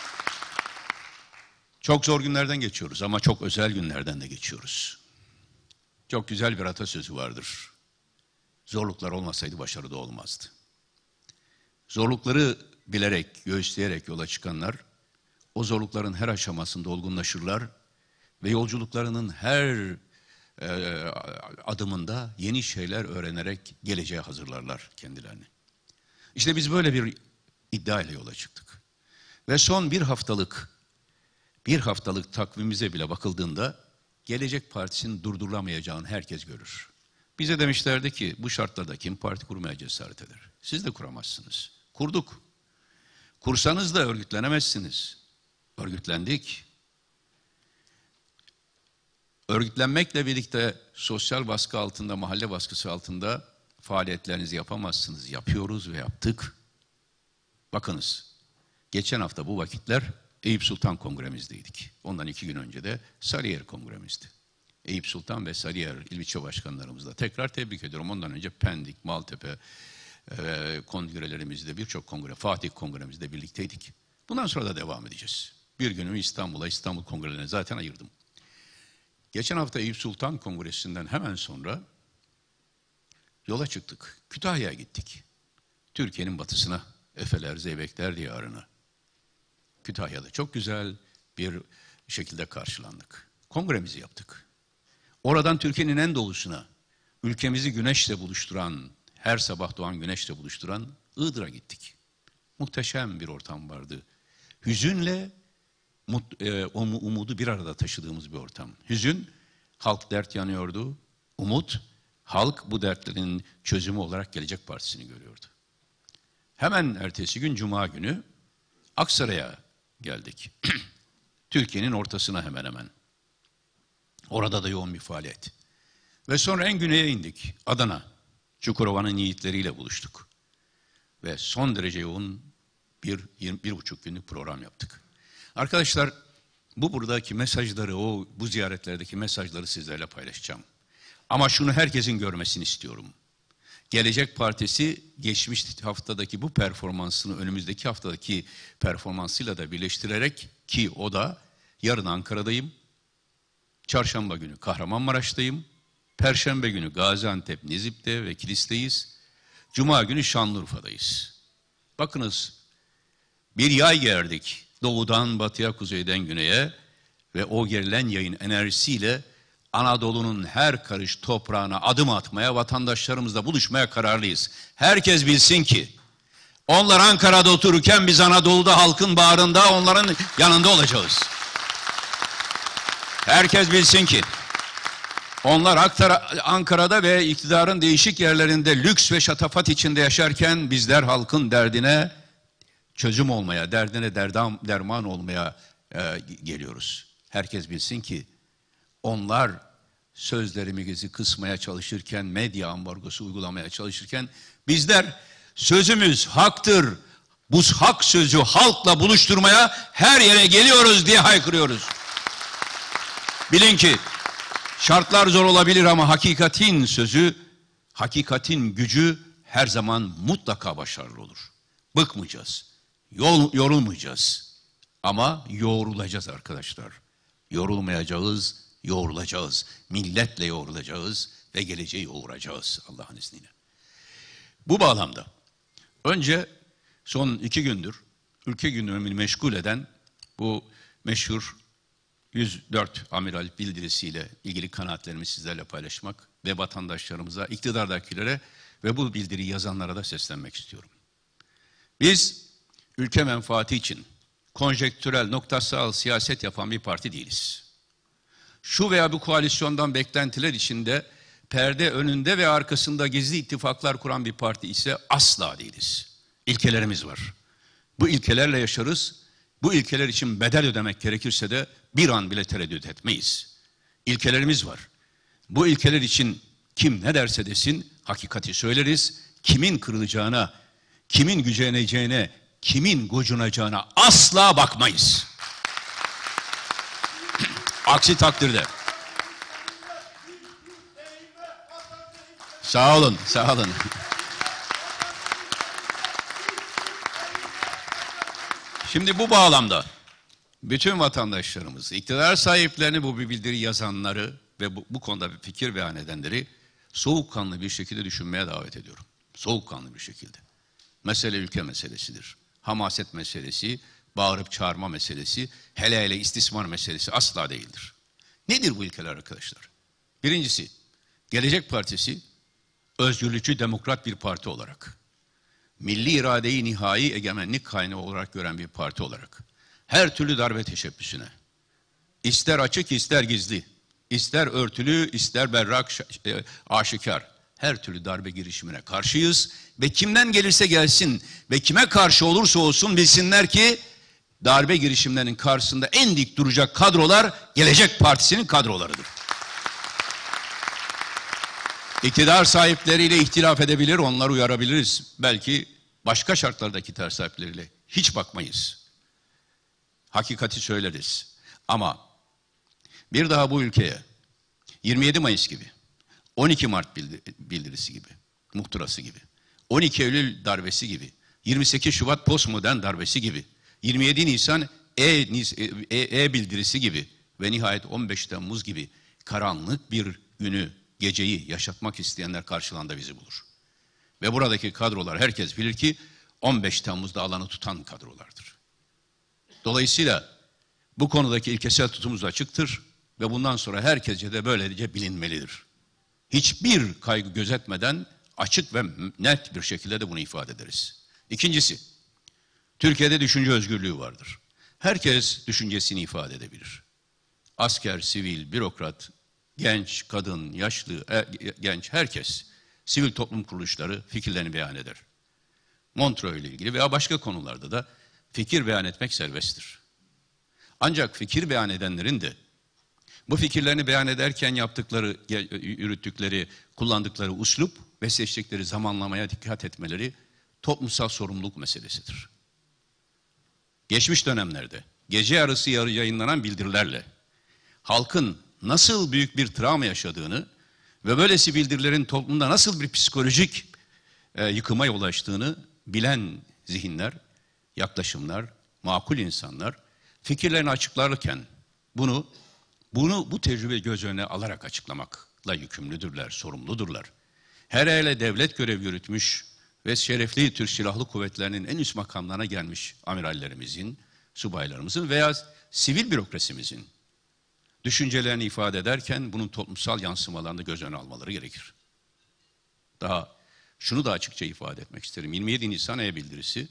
çok zor günlerden geçiyoruz ama çok özel günlerden de geçiyoruz. Çok güzel bir atasözü vardır. Zorluklar olmasaydı başarı da olmazdı. Zorlukları bilerek, göğüsleyerek yola çıkanlar, o zorlukların her aşamasında olgunlaşırlar ve yolculuklarının her adımında yeni şeyler öğrenerek geleceğe hazırlarlar kendilerini. İşte biz böyle bir iddia ile yola çıktık. Ve son bir haftalık takvimimize bile bakıldığında Gelecek Partisi'nin durdurulamayacağını herkes görür. Bize demişlerdi ki bu şartlarda kim parti kurmaya cesaret eder? Siz de kuramazsınız. Kurduk. Kursanız da örgütlenemezsiniz. Örgütlendik. Örgütlenmekle birlikte sosyal baskı altında, mahalle baskısı altında faaliyetlerinizi yapamazsınız. Yapıyoruz ve yaptık. Bakınız, geçen hafta bu vakitler Eyüp Sultan Kongremizdeydik. Ondan 2 gün önce de Sarıyer Kongremizdi. Eyüp Sultan ve Sarıyer ilçe başkanlarımızla tekrar tebrik ediyorum. Ondan önce Pendik, Maltepe kongrelerimizde, birçok kongre, Fatih kongremizde birlikteydik. Bundan sonra da devam edeceğiz. Bir günümü İstanbul kongrelerine zaten ayırdım. Geçen hafta Eyüp Sultan Kongresi'nden hemen sonra yola çıktık. Kütahya'ya gittik. Türkiye'nin batısına, Efeler, Zeybekler diyarına. Kütahya'da çok güzel bir şekilde karşılandık. Kongremizi yaptık. Oradan Türkiye'nin en doğusuna, ülkemizi güneşle buluşturan, her sabah doğan güneşle buluşturan Iğdır'a gittik. Muhteşem bir ortam vardı. Hüzünle umudu bir arada taşıdığımız bir ortam. Hüzün, halk dert yanıyordu. Umut, halk bu dertlerin çözümü olarak Gelecek Partisi'ni görüyordu. Hemen ertesi gün Cuma günü Aksaray'a geldik. Türkiye'nin ortasına hemen hemen. Orada da yoğun bir faaliyet. Ve sonra en güneye indik. Adana, Çukurova'nın yiğitleriyle buluştuk. Ve son derece yoğun bir buçuk günlük program yaptık. Arkadaşlar, buradaki mesajları, bu ziyaretlerdeki mesajları sizlerle paylaşacağım. Ama şunu herkesin görmesini istiyorum. Gelecek Partisi geçmiş haftadaki bu performansını önümüzdeki haftadaki performansıyla da birleştirerek, ki o da yarın Ankara'dayım, çarşamba günü Kahramanmaraş'tayım, perşembe günü Gaziantep, Nizip'te ve Kilis'teyiz, cuma günü Şanlıurfa'dayız. Bakınız, bir yay gerdik doğudan batıya, kuzeyden güneye ve o gerilen yayın enerjisiyle Anadolu'nun her karış toprağına adım atmaya, vatandaşlarımızla buluşmaya kararlıyız. Herkes bilsin ki onlar Ankara'da otururken biz Anadolu'da halkın bağrında onların yanında olacağız. Herkes bilsin ki onlar Ankara'da ve iktidarın değişik yerlerinde lüks ve şatafat içinde yaşarken bizler halkın derdine çözüm olmaya, derdine derman olmaya geliyoruz. Herkes bilsin ki onlar sözlerimizi kısmaya çalışırken, medya ambargosu uygulamaya çalışırken bizler sözümüz haktır, bu hak sözü halkla buluşturmaya her yere geliyoruz diye haykırıyoruz. Bilin ki şartlar zor olabilir ama hakikatin sözü, hakikatin gücü her zaman mutlaka başarılı olur. Bıkmayacağız, yorulmayacağız ama yoğrulacağız arkadaşlar. Yorulmayacağız, yoğrulacağız. Milletle yoğrulacağız ve geleceği yoğuracağız Allah'ın izniyle. Bu bağlamda önce son 2 gündür ülke gündemini meşgul eden bu meşhur 104 amiral bildirisiyle ilgili kanaatlerimi sizlerle paylaşmak ve vatandaşlarımıza, iktidardakilere ve bu bildiriyi yazanlara da seslenmek istiyorum. Biz ülke menfaati için konjektürel, noktasal siyaset yapan bir parti değiliz. Şu veya bu koalisyondan beklentiler içinde perde önünde ve arkasında gizli ittifaklar kuran bir parti ise asla değiliz. İlkelerimiz var. Bu ilkelerle yaşarız. Bu ilkeler için bedel ödemek gerekirse de bir an bile tereddüt etmeyiz. İlkelerimiz var. Bu ilkeler için kim ne derse desin hakikati söyleriz. Kimin kırılacağına, kimin güceneceğine, kimin gocunacağına asla bakmayız. Aksi takdirde. Sağ olun, sağ olun. Şimdi bu bağlamda bütün vatandaşlarımız, iktidar sahiplerini, bu bildiri yazanları ve bu konuda bir fikir beyan edenleri soğukkanlı bir şekilde düşünmeye davet ediyorum. Soğukkanlı bir şekilde. Mesele ülke meselesidir. Hamaset meselesi, bağırıp çağırma meselesi, hele hele istismar meselesi asla değildir. Nedir bu ilkeler arkadaşlar? Birincisi, Gelecek Partisi özgürlükçü demokrat bir parti olarak, milli iradeyi nihai egemenlik kaynağı olarak gören bir parti olarak, her türlü darbe teşebbüsüne, ister açık ister gizli, ister örtülü ister berrak aşikar, her türlü darbe girişimine karşıyız ve kimden gelirse gelsin ve kime karşı olursa olsun bilsinler ki darbe girişimlerinin karşısında en dik duracak kadrolar Gelecek Partisi'nin kadrolarıdır. İktidar sahipleriyle ihtilaf edebilir, onları uyarabiliriz. Belki başka şartlardaki iktidar sahipleriyle hiç bakmayız. Hakikati söyleriz. Ama bir daha bu ülkeye 27 Mayıs gibi, 12 Mart bildirisi gibi, muhtırası gibi, 12 Eylül darbesi gibi, 28 Şubat postmodern darbesi gibi, 27 Nisan bildirisi gibi ve nihayet 15 Temmuz gibi karanlık bir günü, geceyi yaşatmak isteyenler karşılığında bizi bulur. Ve buradaki kadrolar herkes bilir ki 15 Temmuz'da alanı tutan kadrolardır. Dolayısıyla bu konudaki ilkesel tutumumuz açıktır ve bundan sonra herkesce de böylece bilinmelidir. Hiçbir kaygı gözetmeden açık ve net bir şekilde de bunu ifade ederiz. İkincisi, Türkiye'de düşünce özgürlüğü vardır. Herkes düşüncesini ifade edebilir. Asker, sivil, bürokrat, genç, kadın, yaşlı, genç, herkes, sivil toplum kuruluşları fikirlerini beyan eder. Montreux ile ilgili veya başka konularda da fikir beyan etmek serbesttir. Ancak fikir beyan edenlerin de bu fikirlerini beyan ederken yaptıkları, yürüttükleri, kullandıkları üslup ve seçtikleri zamanlamaya dikkat etmeleri toplumsal sorumluluk meselesidir. geçmiş dönemlerde gece yarısı yayınlanan bildirilerle halkın nasıl büyük bir travma yaşadığını ve böylesi bildirilerin toplumda nasıl bir psikolojik yıkıma yol açtığını bilen zihinler, yaklaşımlar, makul insanlar fikirlerini açıklarken bu tecrübeyi göz önüne alarak açıklamakla yükümlüdürler, sorumludurlar. Hele devlet görev yürütmüş ve şerefli Türk Silahlı Kuvvetleri'nin en üst makamlarına gelmiş amirallerimizin, subaylarımızın veya sivil bürokrasimizin düşüncelerini ifade ederken bunun toplumsal yansımalarını göz önüne almaları gerekir. Şunu da açıkça ifade etmek isterim. 27 Nisan e-bildirisi,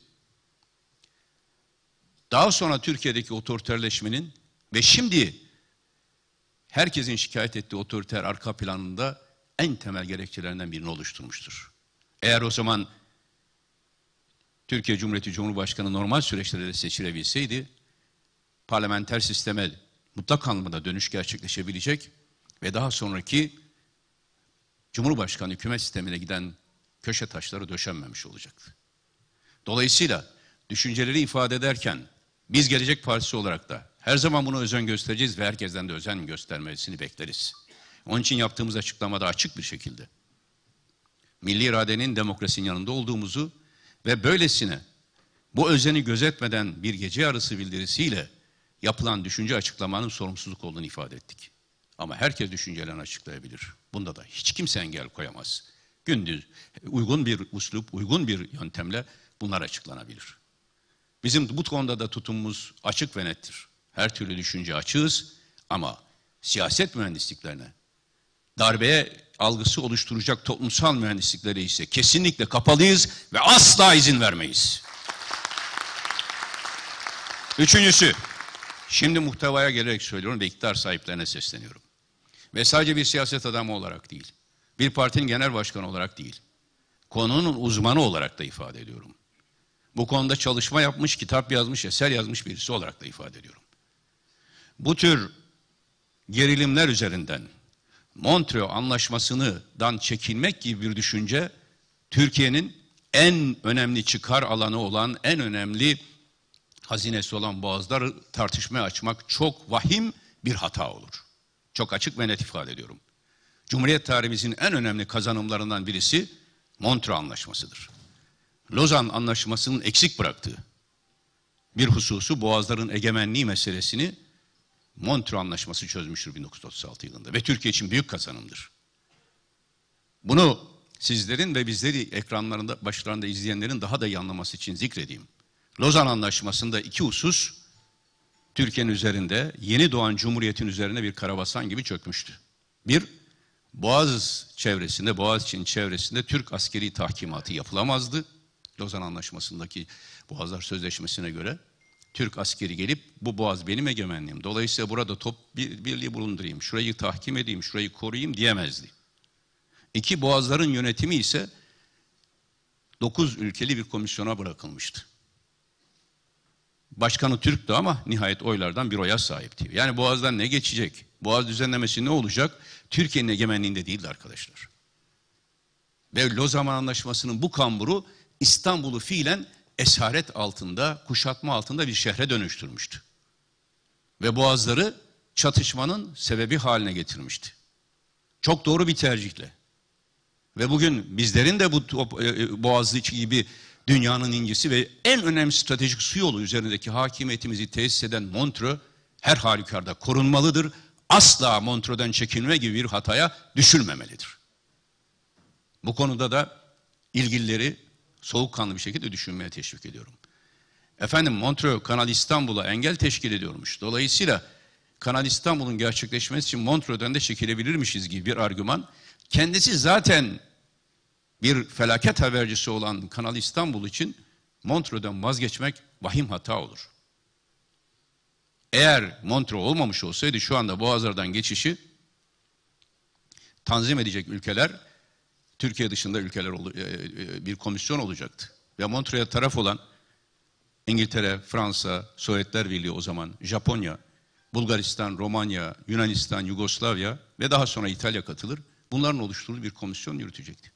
daha sonra Türkiye'deki otoriterleşmenin ve şimdi herkesin şikayet ettiği otoriter arka planında en temel gerekçelerinden birini oluşturmuştur. Eğer o zaman Türkiye Cumhuriyeti Cumhurbaşkanı normal süreçlerde seçilebilseydi, parlamenter sisteme mutlak anlamda dönüş gerçekleşebilecek ve daha sonraki Cumhurbaşkanı hükümet sistemine giden köşe taşları döşenmemiş olacaktı. Dolayısıyla düşünceleri ifade ederken biz Gelecek Partisi olarak da her zaman buna özen göstereceğiz ve herkesten de özen göstermesini bekleriz. Onun için yaptığımız açıklamada açık bir şekilde milli iradenin, demokrasinin yanında olduğumuzu ve böylesine bu özeni gözetmeden bir gece yarısı bildirisiyle yapılan düşünce açıklamanın sorumsuzluk olduğunu ifade ettik. Ama herkes düşüncelerini açıklayabilir. Bunda da hiç kimse engel koyamaz. Gündüz uygun bir üslup, uygun bir yöntemle bunlar açıklanabilir. Bizim bu konuda da tutumumuz açık ve nettir. Her türlü düşünce açığız ama siyaset mühendisliklerine, darbeye algısı oluşturacak toplumsal mühendisliklere ise kesinlikle kapalıyız ve asla izin vermeyiz. Üçüncüsü, şimdi muhtevaya gelerek söylüyorum ve iktidar sahiplerine sesleniyorum. Ve sadece bir siyaset adamı olarak değil, bir partinin genel başkanı olarak değil, konunun uzmanı olarak da ifade ediyorum. Bu konuda çalışma yapmış, kitap yazmış, eser yazmış birisi olarak da ifade ediyorum. Bu tür gerilimler üzerinden Montreux Anlaşması'ndan çekinmek gibi bir düşünce, Türkiye'nin en önemli çıkar alanı olan, en önemli hazinesi olan boğazları tartışmaya açmak çok vahim bir hata olur. Çok açık ve net ifade ediyorum. Cumhuriyet tarihimizin en önemli kazanımlarından birisi Montreux Anlaşması'dır. Lozan Anlaşması'nın eksik bıraktığı bir hususu, boğazların egemenliği meselesini Montreux Anlaşması çözmüştür 1936 yılında ve Türkiye için büyük kazanımdır. Bunu sizlerin ve bizleri ekranlarında, başlarında izleyenlerin daha da iyi anlaması için zikredeyim. Lozan Anlaşması'nda iki husus Türkiye'nin üzerinde, yeni doğan Cumhuriyet'in üzerine bir karabasan gibi çökmüştü. Bir, Boğaz çevresinde, Boğaziçi'nin çevresinde Türk askeri tahkimatı yapılamazdı. Lozan Anlaşması'ndaki Boğazlar Sözleşmesi'ne göre Türk askeri gelip bu boğaz benim egemenliğim, dolayısıyla burada top birliği bulundurayım, şurayı tahkim edeyim, şurayı koruyayım diyemezdi. İki, boğazların yönetimi ise 9 ülkeli bir komisyona bırakılmıştı. Başkanı Türk'tü ama nihayet oylardan bir oya sahipti. Yani boğazdan ne geçecek? Boğaz düzenlemesi ne olacak? Türkiye'nin egemenliğinde değildi arkadaşlar. Ve Lozan Anlaşması'nın bu kamburu İstanbul'u fiilen esaret altında, kuşatma altında bir şehre dönüştürmüştü. Ve boğazları çatışmanın sebebi haline getirmişti. Çok doğru bir tercihle. Ve bugün bizlerin de bu Boğaziçi gibi dünyanın incisi ve en önemli stratejik su yolu üzerindeki hakimiyetimizi tesis eden Montreux her halükarda korunmalıdır. Asla Montreux'den çekinme gibi bir hataya düşülmemelidir. Bu konuda da ilgilileri soğukkanlı bir şekilde düşünmeye teşvik ediyorum. Efendim, Montreux Kanal İstanbul'a engel teşkil ediyormuş. Dolayısıyla Kanal İstanbul'un gerçekleşmesi için Montreux'den de çekilebilirmişiz gibi bir argüman. Kendisi zaten bir felaket habercisi olan Kanal İstanbul için Montreux'den vazgeçmek vahim hata olur. Eğer Montreux olmamış olsaydı şu anda boğazlardan geçişi tanzim edecek ülkeler, Türkiye dışında ülkeler bir komisyon olacaktı. Ve Montreux'a taraf olan İngiltere, Fransa, Sovyetler Birliği o zaman, Japonya, Bulgaristan, Romanya, Yunanistan, Yugoslavya ve daha sonra İtalya katılır. Bunların oluşturduğu bir komisyon yürütecekti.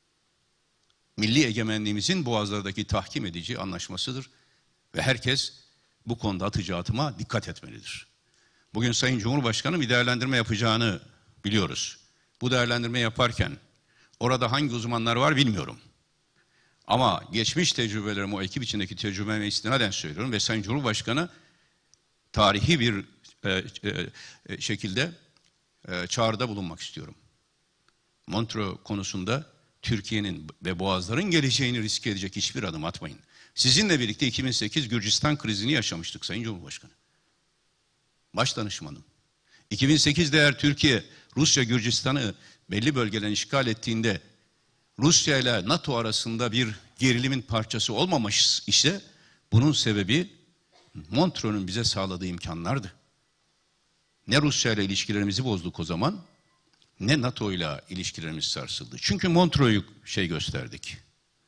Milli egemenliğimizin boğazlardaki tahkim edici anlaşmasıdır. Ve herkes bu konuda atacağı adıma dikkat etmelidir. Bugün Sayın Cumhurbaşkanı bir değerlendirme yapacağını biliyoruz. Bu değerlendirme yaparken orada hangi uzmanlar var bilmiyorum. Ama geçmiş tecrübelerimi, o ekip içindeki tecrübeme istinaden söylüyorum ve Sayın Cumhurbaşkanı tarihi bir şekilde çağrıda bulunmak istiyorum. Montreux konusunda Türkiye'nin ve Boğazların geleceğini riske edecek hiçbir adım atmayın. Sizinle birlikte 2008 Gürcistan krizini yaşamıştık Sayın Cumhurbaşkanı. Baş danışmanım. 2008'de eğer Türkiye, Rusya, Gürcistan'ı belli bölgeden işgal ettiğinde Rusya ile NATO arasında bir gerilimin parçası olmamış ise bunun sebebi Montreux'un bize sağladığı imkanlardı. Ne Rusya ile ilişkilerimizi bozduk o zaman, ne NATO ile ilişkilerimiz sarsıldı. Çünkü Montreux'u gösterdik.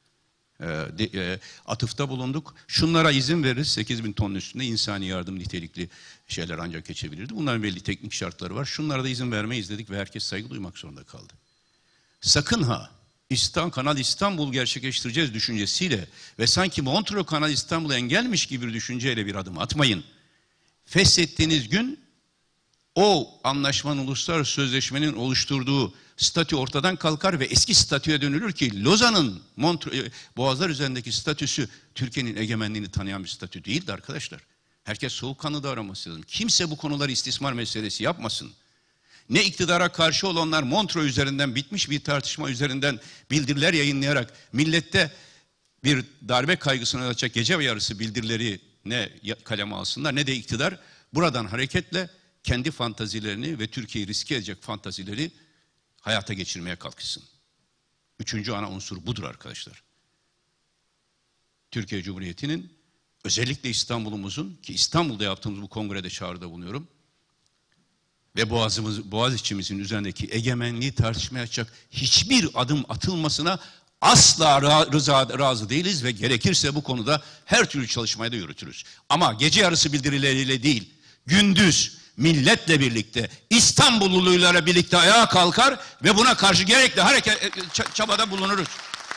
Atıfta bulunduk. Şunlara izin veririz. 8.000 tonun üstünde insani yardım nitelikli şeyler ancak geçebilirdi. Bunların belli teknik şartları var. Şunlara da izin vermeyiz dedik ve herkes saygı duymak zorunda kaldı. Sakın ha Kanal İstanbul gerçekleştireceğiz düşüncesiyle ve sanki Montreux Kanal İstanbul'u engelmiş gibi bir düşünceyle bir adım atmayın. Feshettiğiniz gün o anlaşmanın, uluslararası sözleşmenin oluşturduğu statü ortadan kalkar ve eski statüye dönülür ki Lozan'ın Boğazlar üzerindeki statüsü Türkiye'nin egemenliğini tanıyan bir statü değildi arkadaşlar. Herkes soğukkanlı davranması lazım. Kimse bu konuları istismar meselesi yapmasın. Ne iktidara karşı olanlar Montreux üzerinden bitmiş bir tartışma üzerinden bildiriler yayınlayarak millette bir darbe kaygısını açacak gece ve yarısı bildirileri ne kaleme alsınlar ne de iktidar buradan hareketle kendi fantazilerini ve Türkiye'yi riske edecek fantazileri hayata geçirmeye kalkışsın. Üçüncü ana unsur budur arkadaşlar. Türkiye Cumhuriyeti'nin özellikle İstanbul'umuzun ki İstanbul'da yaptığımız bu kongrede çağrıda bulunuyorum ve Boğaziçi'mizin üzerindeki egemenliği tartışmaya açacak hiçbir adım atılmasına asla razı değiliz ve gerekirse bu konuda her türlü çalışmayı da yürütürüz. Ama gece yarısı bildirileriyle değil, gündüz milletle birlikte, İstanbullulularla birlikte ayağa kalkar ve buna karşı gerekli çabada bulunuruz.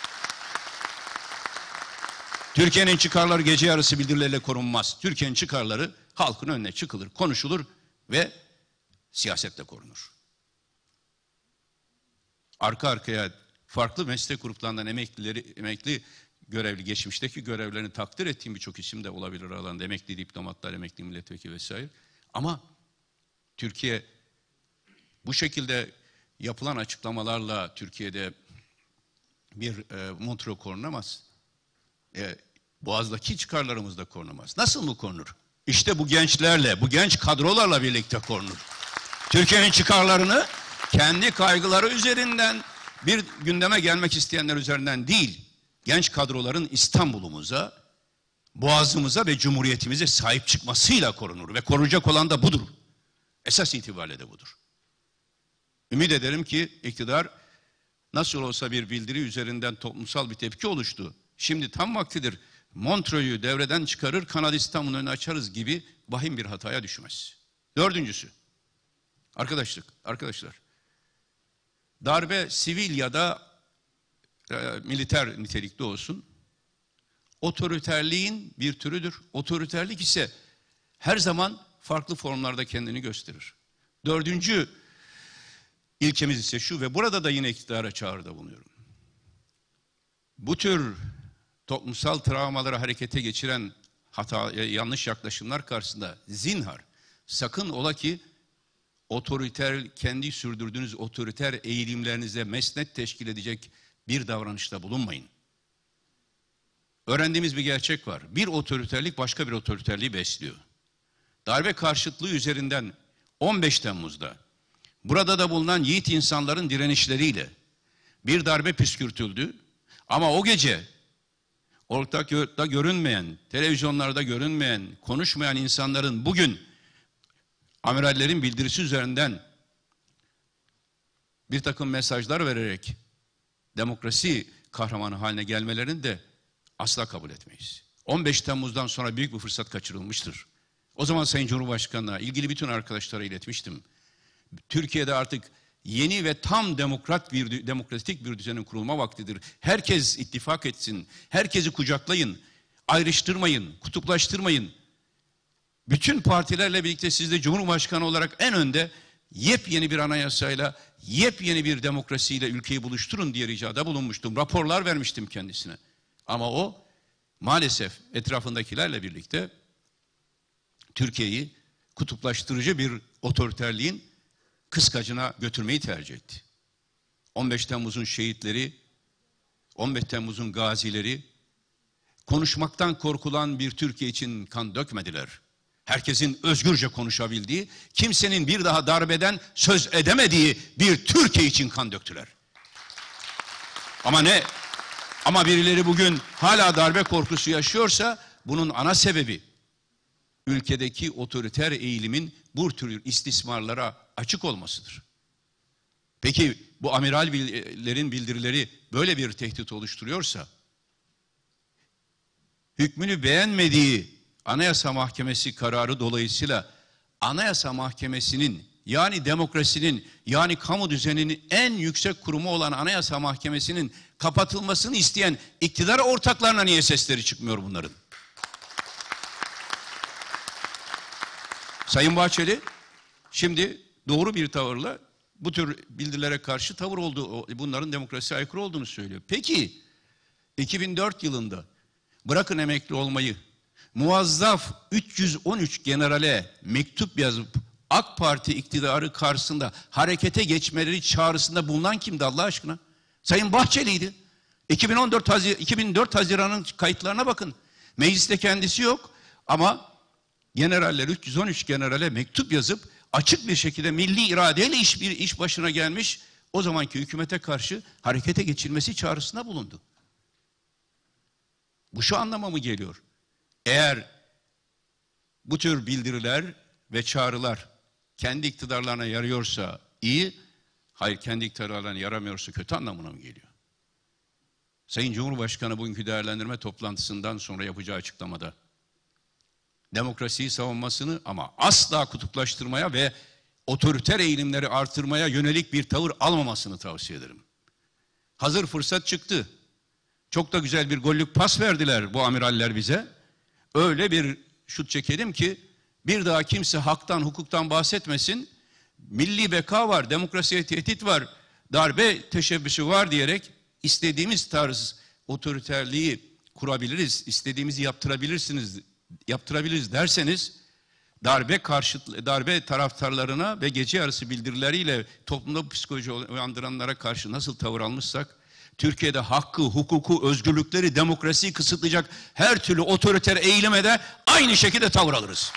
Türkiye'nin çıkarları gece yarısı bildirileriyle korunmaz. Türkiye'nin çıkarları halkın önüne çıkılır, konuşulur ve siyasetle korunur. Arka arkaya farklı meslek gruplarından emekli görevli, geçmişteki görevlerini takdir ettiğim birçok isim de olabilir aralarında. Emekli diplomatlar, emekli milletvekili vesaire. Ama Türkiye bu şekilde yapılan açıklamalarla Türkiye'de bir Montreux korunamaz. Boğaz'daki çıkarlarımız da korunamaz. Nasıl mı korunur? İşte bu gençlerle, bu genç kadrolarla birlikte korunur. Türkiye'nin çıkarlarını kendi kaygıları üzerinden bir gündeme gelmek isteyenler üzerinden değil, genç kadroların İstanbul'umuza, Boğaz'ımıza ve Cumhuriyetimize sahip çıkmasıyla korunur ve korunacak olan da budur. Esas itibariyle de budur. Ümit ederim ki iktidar nasıl olsa bir bildiri üzerinden toplumsal bir tepki oluştu. Şimdi tam vaktidir. Montreux'u devreden çıkarır, Kanal İstanbul'un önünü açarız gibi vahim bir hataya düşmez. Dördüncüsü, arkadaşlar, darbe sivil ya da militer nitelikli olsun, otoriterliğin bir türüdür. Otoriterlik ise her zaman farklı formlarda kendini gösterir. Dördüncü ilkemiz ise şu ve burada da yine iktidara çağrıda bulunuyorum. Bu tür toplumsal travmaları harekete geçiren yanlış yaklaşımlar karşısında zinhar sakın ola ki kendi sürdürdüğünüz otoriter eğilimlerinize mesnet teşkil edecek bir davranışta bulunmayın. Öğrendiğimiz bir gerçek var. Bir otoriterlik başka bir otoriterliği besliyor. Darbe karşıtlığı üzerinden 15 Temmuz'da burada da bulunan yiğit insanların direnişleriyle bir darbe püskürtüldü. Ama o gece ortakta görünmeyen, televizyonlarda görünmeyen, konuşmayan insanların bugün amirallerin bildirisi üzerinden bir takım mesajlar vererek demokrasi kahramanı haline gelmelerini de asla kabul etmeyiz. 15 Temmuz'dan sonra büyük bir fırsat kaçırılmıştır. O zaman Sayın Cumhurbaşkanı'na ilgili bütün arkadaşlara iletmiştim. Türkiye'de artık yeni ve tam demokratik bir düzenin kurulma vaktidir. Herkes ittifak etsin, herkesi kucaklayın, ayrıştırmayın, kutuplaştırmayın. bütün partilerle birlikte siz de Cumhurbaşkanı olarak en önde yepyeni bir anayasayla, yepyeni bir demokrasiyle ülkeyi buluşturun diye ricada bulunmuştum. Raporlar vermiştim kendisine. Ama o maalesef etrafındakilerle birlikte Türkiye'yi kutuplaştırıcı bir otoriterliğin kıskacına götürmeyi tercih etti. 15 Temmuz'un şehitleri, 15 Temmuz'un gazileri konuşmaktan korkulan bir Türkiye için kan dökmediler. Herkesin özgürce konuşabildiği, kimsenin bir daha darbeden söz edemediği bir Türkiye için kan döktüler. Ama birileri bugün hala darbe korkusu yaşıyorsa bunun ana sebebi ülkedeki otoriter eğilimin bu tür istismarlara açık olmasıdır. Peki bu amirallerin bildirileri böyle bir tehdit oluşturuyorsa, hükmünü beğenmediği Anayasa Mahkemesi kararı dolayısıyla Anayasa Mahkemesi'nin, yani demokrasinin, yani kamu düzeninin en yüksek kurumu olan Anayasa Mahkemesi'nin kapatılmasını isteyen iktidar ortaklarına niye sesleri çıkmıyor bunların? Sayın Bahçeli şimdi doğru bir tavırla bu tür bildirilere karşı tavır olduğu, bunların demokrasiye aykırı olduğunu söylüyor. Peki 2004 yılında bırakın emekli olmayı, muazzaf 313 generale mektup yazıp AK Parti iktidarı karşısında harekete geçmeleri çağrısında bulunan kimdi Allah aşkına? Sayın Bahçeli'ydi. 2004 Haziran'ın kayıtlarına bakın. Mecliste kendisi yok ama generaller, 313 generale mektup yazıp açık bir şekilde milli iradeyle iş başına gelmiş, o zamanki hükümete karşı harekete geçilmesi çağrısında bulundu. Bu şu anlama mı geliyor? Eğer bu tür bildiriler ve çağrılar kendi iktidarlarına yarıyorsa iyi, hayır kendi iktidarlarına yaramıyorsa kötü anlamına mı geliyor? Sayın Cumhurbaşkanı bugünkü değerlendirme toplantısından sonra yapacağı açıklamada demokrasiyi savunmasını ama asla kutuplaştırmaya ve otoriter eğilimleri artırmaya yönelik bir tavır almamasını tavsiye ederim. Hazır fırsat çıktı. Çok da güzel bir gollük pas verdiler bu amiraller bize. Öyle bir şut çekelim ki bir daha kimse haktan, hukuktan bahsetmesin. Milli beka var, demokrasiye tehdit var, darbe teşebbüsü var diyerek istediğimiz tarz otoriterliği kurabiliriz, istediğimizi yaptırabiliriz derseniz darbe taraftarlarına ve gece yarısı bildirileriyle toplumda psikoloji uyandıranlara karşı nasıl tavır almışsak, Türkiye'de hakkı, hukuku, özgürlükleri, demokrasiyi kısıtlayacak her türlü otoriter eğilime de aynı şekilde tavır alırız.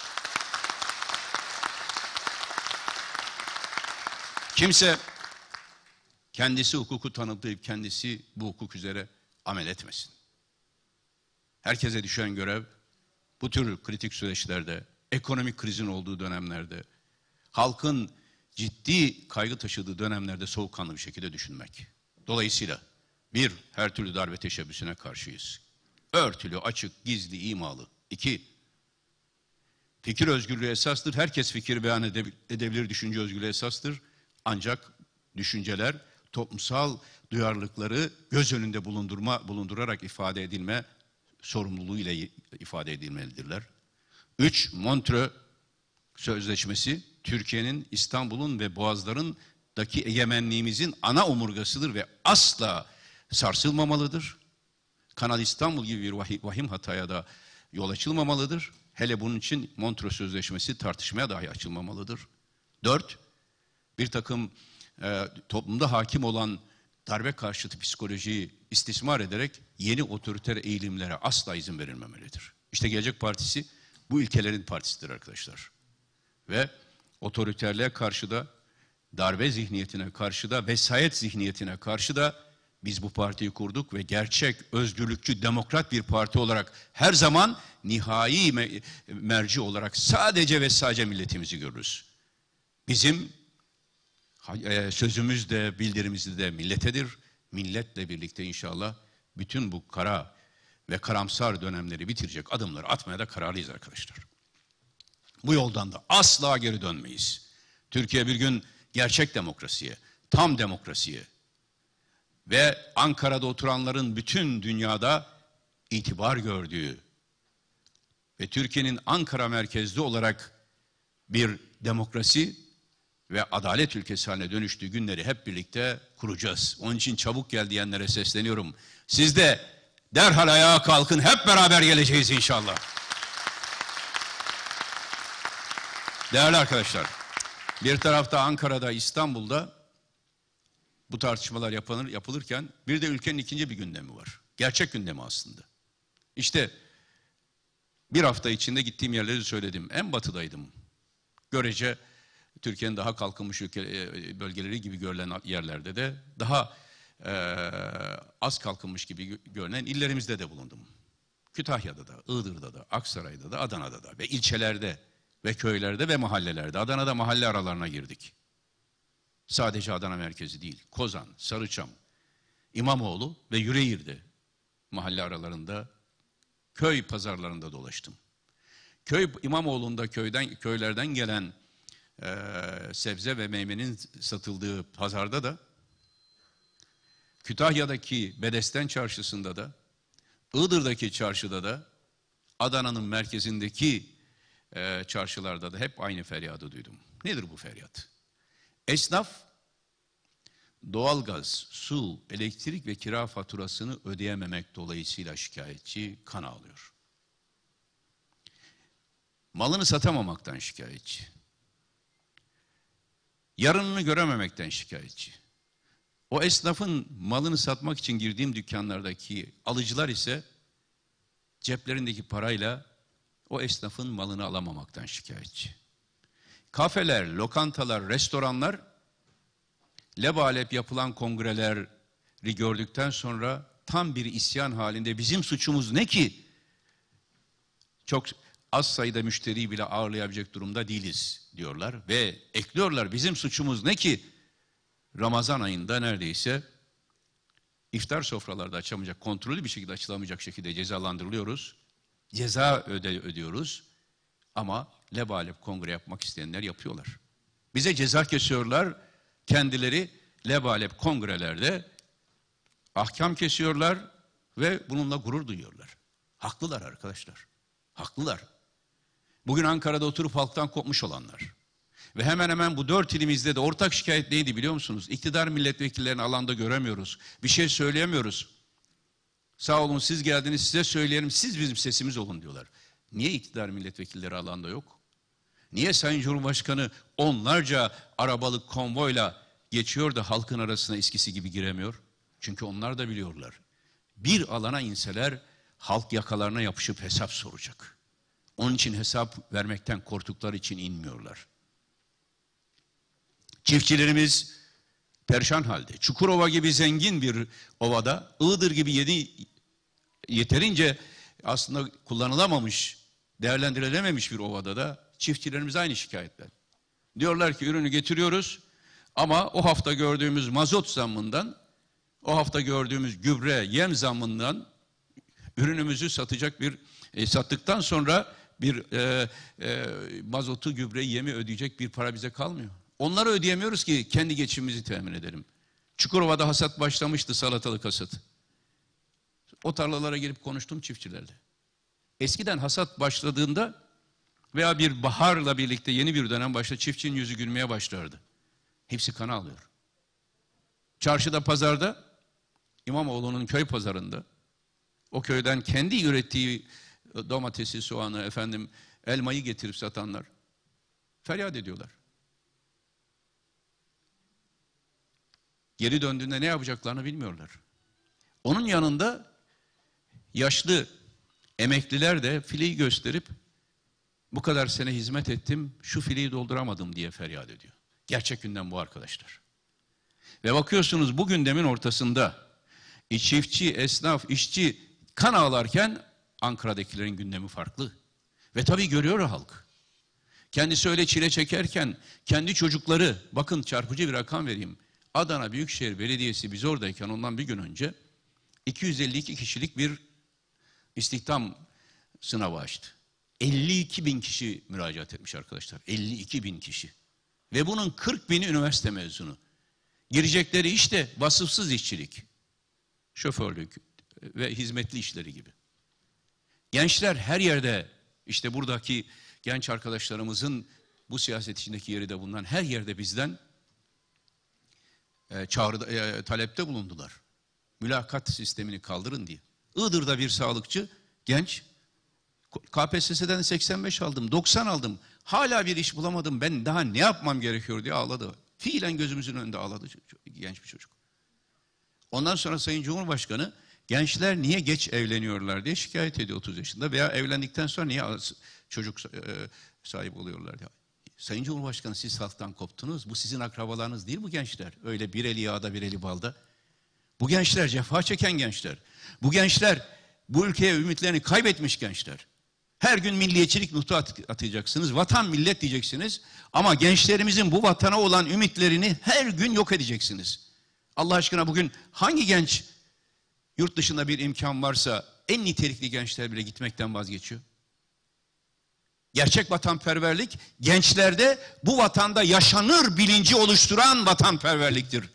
Kimse kendisi hukuku tanıtlayıp kendisi bu hukuk üzere amel etmesin. Herkese düşen görev bu tür kritik süreçlerde, ekonomik krizin olduğu dönemlerde, halkın ciddi kaygı taşıdığı dönemlerde soğukkanlı bir şekilde düşünmek. Dolayısıyla bir, her türlü darbe teşebbüsüne karşıyız. Örtülü, açık, gizli, imalı. İki, fikir özgürlüğü esastır. Herkes fikir beyan edebilir, düşünce özgürlüğü esastır. Ancak düşünceler toplumsal duyarlılıkları göz önünde bulundurarak ifade edilme sorumluluğu ile ifade edilmelidirler. 3. Montreux Sözleşmesi Türkiye'nin, İstanbul'un ve Boğazlar'ındaki egemenliğimizin ana omurgasıdır ve asla sarsılmamalıdır. Kanal İstanbul gibi bir vahim hataya da yol açılmamalıdır. Hele bunun için Montreux Sözleşmesi tartışmaya dahi açılmamalıdır. 4. Bir takım toplumda hakim olan darbe karşıtı psikolojiyi istismar ederek yeni otoriter eğilimlere asla izin verilmemelidir. İşte Gelecek Partisi bu ilkelerin partisidir arkadaşlar. Ve otoriterliğe karşı da, darbe zihniyetine karşı da, vesayet zihniyetine karşı da biz bu partiyi kurduk ve gerçek, özgürlükçü, demokrat bir parti olarak her zaman nihai merci olarak sadece ve sadece milletimizi görürüz. Bizim sözümüz de, bildirimiz de milletedir. Milletle birlikte inşallah bütün bu kara ve karamsar dönemleri bitirecek adımları atmaya da kararlıyız arkadaşlar. Bu yoldan da asla geri dönmeyiz. Türkiye bir gün gerçek demokrasiye, tam demokrasiye ve Ankara'da oturanların bütün dünyada itibar gördüğü ve Türkiye'nin Ankara merkezli olarak bir demokrasi ve adalet ülkesi haline dönüştüğü günleri hep birlikte kuracağız. Onun için çabuk gel diyenlere sesleniyorum. Siz de derhal ayağa kalkın, hep beraber geleceğiz inşallah. Değerli arkadaşlar, bir tarafta Ankara'da, İstanbul'da bu tartışmalar yapılırken bir de ülkenin ikinci bir gündemi var. Gerçek gündemi aslında. İşte bir hafta içinde gittiğim yerleri söyledim. En batıdaydım. Görece Türkiye'nin daha kalkınmış bölgeleri gibi görülen yerlerde de daha az kalkınmış gibi görünen illerimizde de bulundum. Kütahya'da da, Iğdır'da da, Aksaray'da da, Adana'da da ve ilçelerde ve köylerde ve mahallelerde. Adana'da mahalle aralarına girdik. Sadece Adana merkezi değil, Kozan, Sarıçam, İmamoğlu ve Yüreğir'de mahalle aralarında, köy pazarlarında dolaştım. İmamoğlu'nda köylerden gelen sebze ve meyvenin satıldığı pazarda da, Kütahya'daki Bedesten çarşısında da, Iğdır'daki çarşıda da, Adana'nın merkezindeki çarşılarda da hep aynı feryadı duydum. Nedir bu feryat? Esnaf doğalgaz, su, elektrik ve kira faturasını ödeyememek dolayısıyla şikayetçi, kan ağlıyor. Malını satamamaktan şikayetçi. Yarınını görememekten şikayetçi. O esnafın malını satmak için girdiğim dükkanlardaki alıcılar ise ceplerindeki parayla o esnafın malını alamamaktan şikayetçi. Kafeler, lokantalar, restoranlar lebalep yapılan kongreleri gördükten sonra tam bir isyan halinde bizim suçumuz ne ki? Çok az sayıda müşteriyi bile ağırlayabilecek durumda değiliz diyorlar ve ekliyorlar, bizim suçumuz ne ki? Ramazan ayında neredeyse iftar sofralarda açamayacak, kontrollü bir şekilde açılamayacak şekilde cezalandırılıyoruz. Ceza ödüyoruz ama lebalep kongre yapmak isteyenler yapıyorlar. Bize ceza kesiyorlar, kendileri lebalep kongrelerde ahkam kesiyorlar ve bununla gurur duyuyorlar. Haklılar arkadaşlar, haklılar. Bugün Ankara'da oturup halktan kopmuş olanlar ve hemen hemen bu 4 ilimizde de ortak şikayet neydi biliyor musunuz? İktidar milletvekillerini alanda göremiyoruz, bir şey söyleyemiyoruz. Sağ olun siz geldiniz, size söyleyelim, siz bizim sesimiz olun diyorlar. Niye iktidar milletvekilleri alanda yok? Niye Sayın Cumhurbaşkanı onlarca arabalık konvoyla geçiyor da halkın arasına eskisi gibi giremiyor? Çünkü onlar da biliyorlar. Bir alana inseler halk yakalarına yapışıp hesap soracak. Onun için hesap vermekten korktukları için inmiyorlar. Çiftçilerimiz perişan halde. Çukurova gibi zengin bir ovada, Iğdır gibi yeterince aslında kullanılamamış, değerlendirilememiş bir ovada da çiftçilerimiz aynı şikayetler. Diyorlar ki ürünü getiriyoruz ama o hafta gördüğümüz mazot zammından, o hafta gördüğümüz gübre, yem zammından ürünümüzü sattıktan sonra bir mazotu, gübre, yemi ödeyecek bir para bize kalmıyor. Onları ödeyemiyoruz ki kendi geçimimizi temin edelim. Çukurova'da hasat başlamıştı, salatalık hasatı. O tarlalara gelip konuştum çiftçilerle. Eskiden hasat başladığında veya bir baharla birlikte yeni bir dönem başta çiftçinin yüzü gülmeye başlardı. Hepsi kan ağlıyor. Çarşıda, pazarda, İmamoğlu'nun köy pazarında o köyden kendi ürettiği domatesi, soğanı, elmayı getirip satanlar feryat ediyorlar. Geri döndüğünde ne yapacaklarını bilmiyorlar. Onun yanında yaşlı emekliler de fileyi gösterip bu kadar sene hizmet ettim, şu fileyi dolduramadım diye feryat ediyor. Gerçek gündem bu arkadaşlar. Ve bakıyorsunuz bu gündemin ortasında çiftçi, esnaf, işçi kan ağlarken Ankara'dakilerin gündemi farklı. Ve tabii görüyor halk. Kendisi öyle çile çekerken kendi çocukları, bakın çarpıcı bir rakam vereyim. Adana Büyükşehir Belediyesi biz oradayken ondan bir gün önce 252 kişilik bir istihdam sınavı açtı. 52 bin kişi müracaat etmiş arkadaşlar. 52 bin kişi. Ve bunun 40 bini üniversite mezunu. Girecekleri işte vasıfsız işçilik, şoförlük ve hizmetli işleri gibi. Gençler her yerde İşte buradaki genç arkadaşlarımızın bu siyaset içindeki yeri de bundan her yerde bizden talepte bulundular. Mülakat sistemini kaldırın diye. Iğdır'da bir sağlıkçı genç, KPSS'den 85 aldım, 90 aldım. Hala bir iş bulamadım, ben daha ne yapmam gerekiyor diye ağladı. Fiilen gözümüzün önünde ağladı genç bir çocuk. Ondan sonra Sayın Cumhurbaşkanı gençler niye geç evleniyorlar diye şikayet ediyor 30 yaşında veya evlendikten sonra niye çocuk sahibi oluyorlar diye. Sayın Cumhurbaşkanı siz halktan koptunuz. Bu sizin akrabalarınız değil bu gençler. Öyle bir eli yağda bir eli balda. Bu gençler cefa çeken gençler. Bu gençler bu ülkeye ümitlerini kaybetmiş gençler. Her gün milliyetçilik nutu atacaksınız. Vatan millet diyeceksiniz. Ama gençlerimizin bu vatana olan ümitlerini her gün yok edeceksiniz. Allah aşkına bugün hangi genç yurt dışında bir imkan varsa en nitelikli gençler bile gitmekten vazgeçiyor? Gerçek vatanperverlik gençlerde bu vatanda yaşanır bilinci oluşturan vatanperverliktir.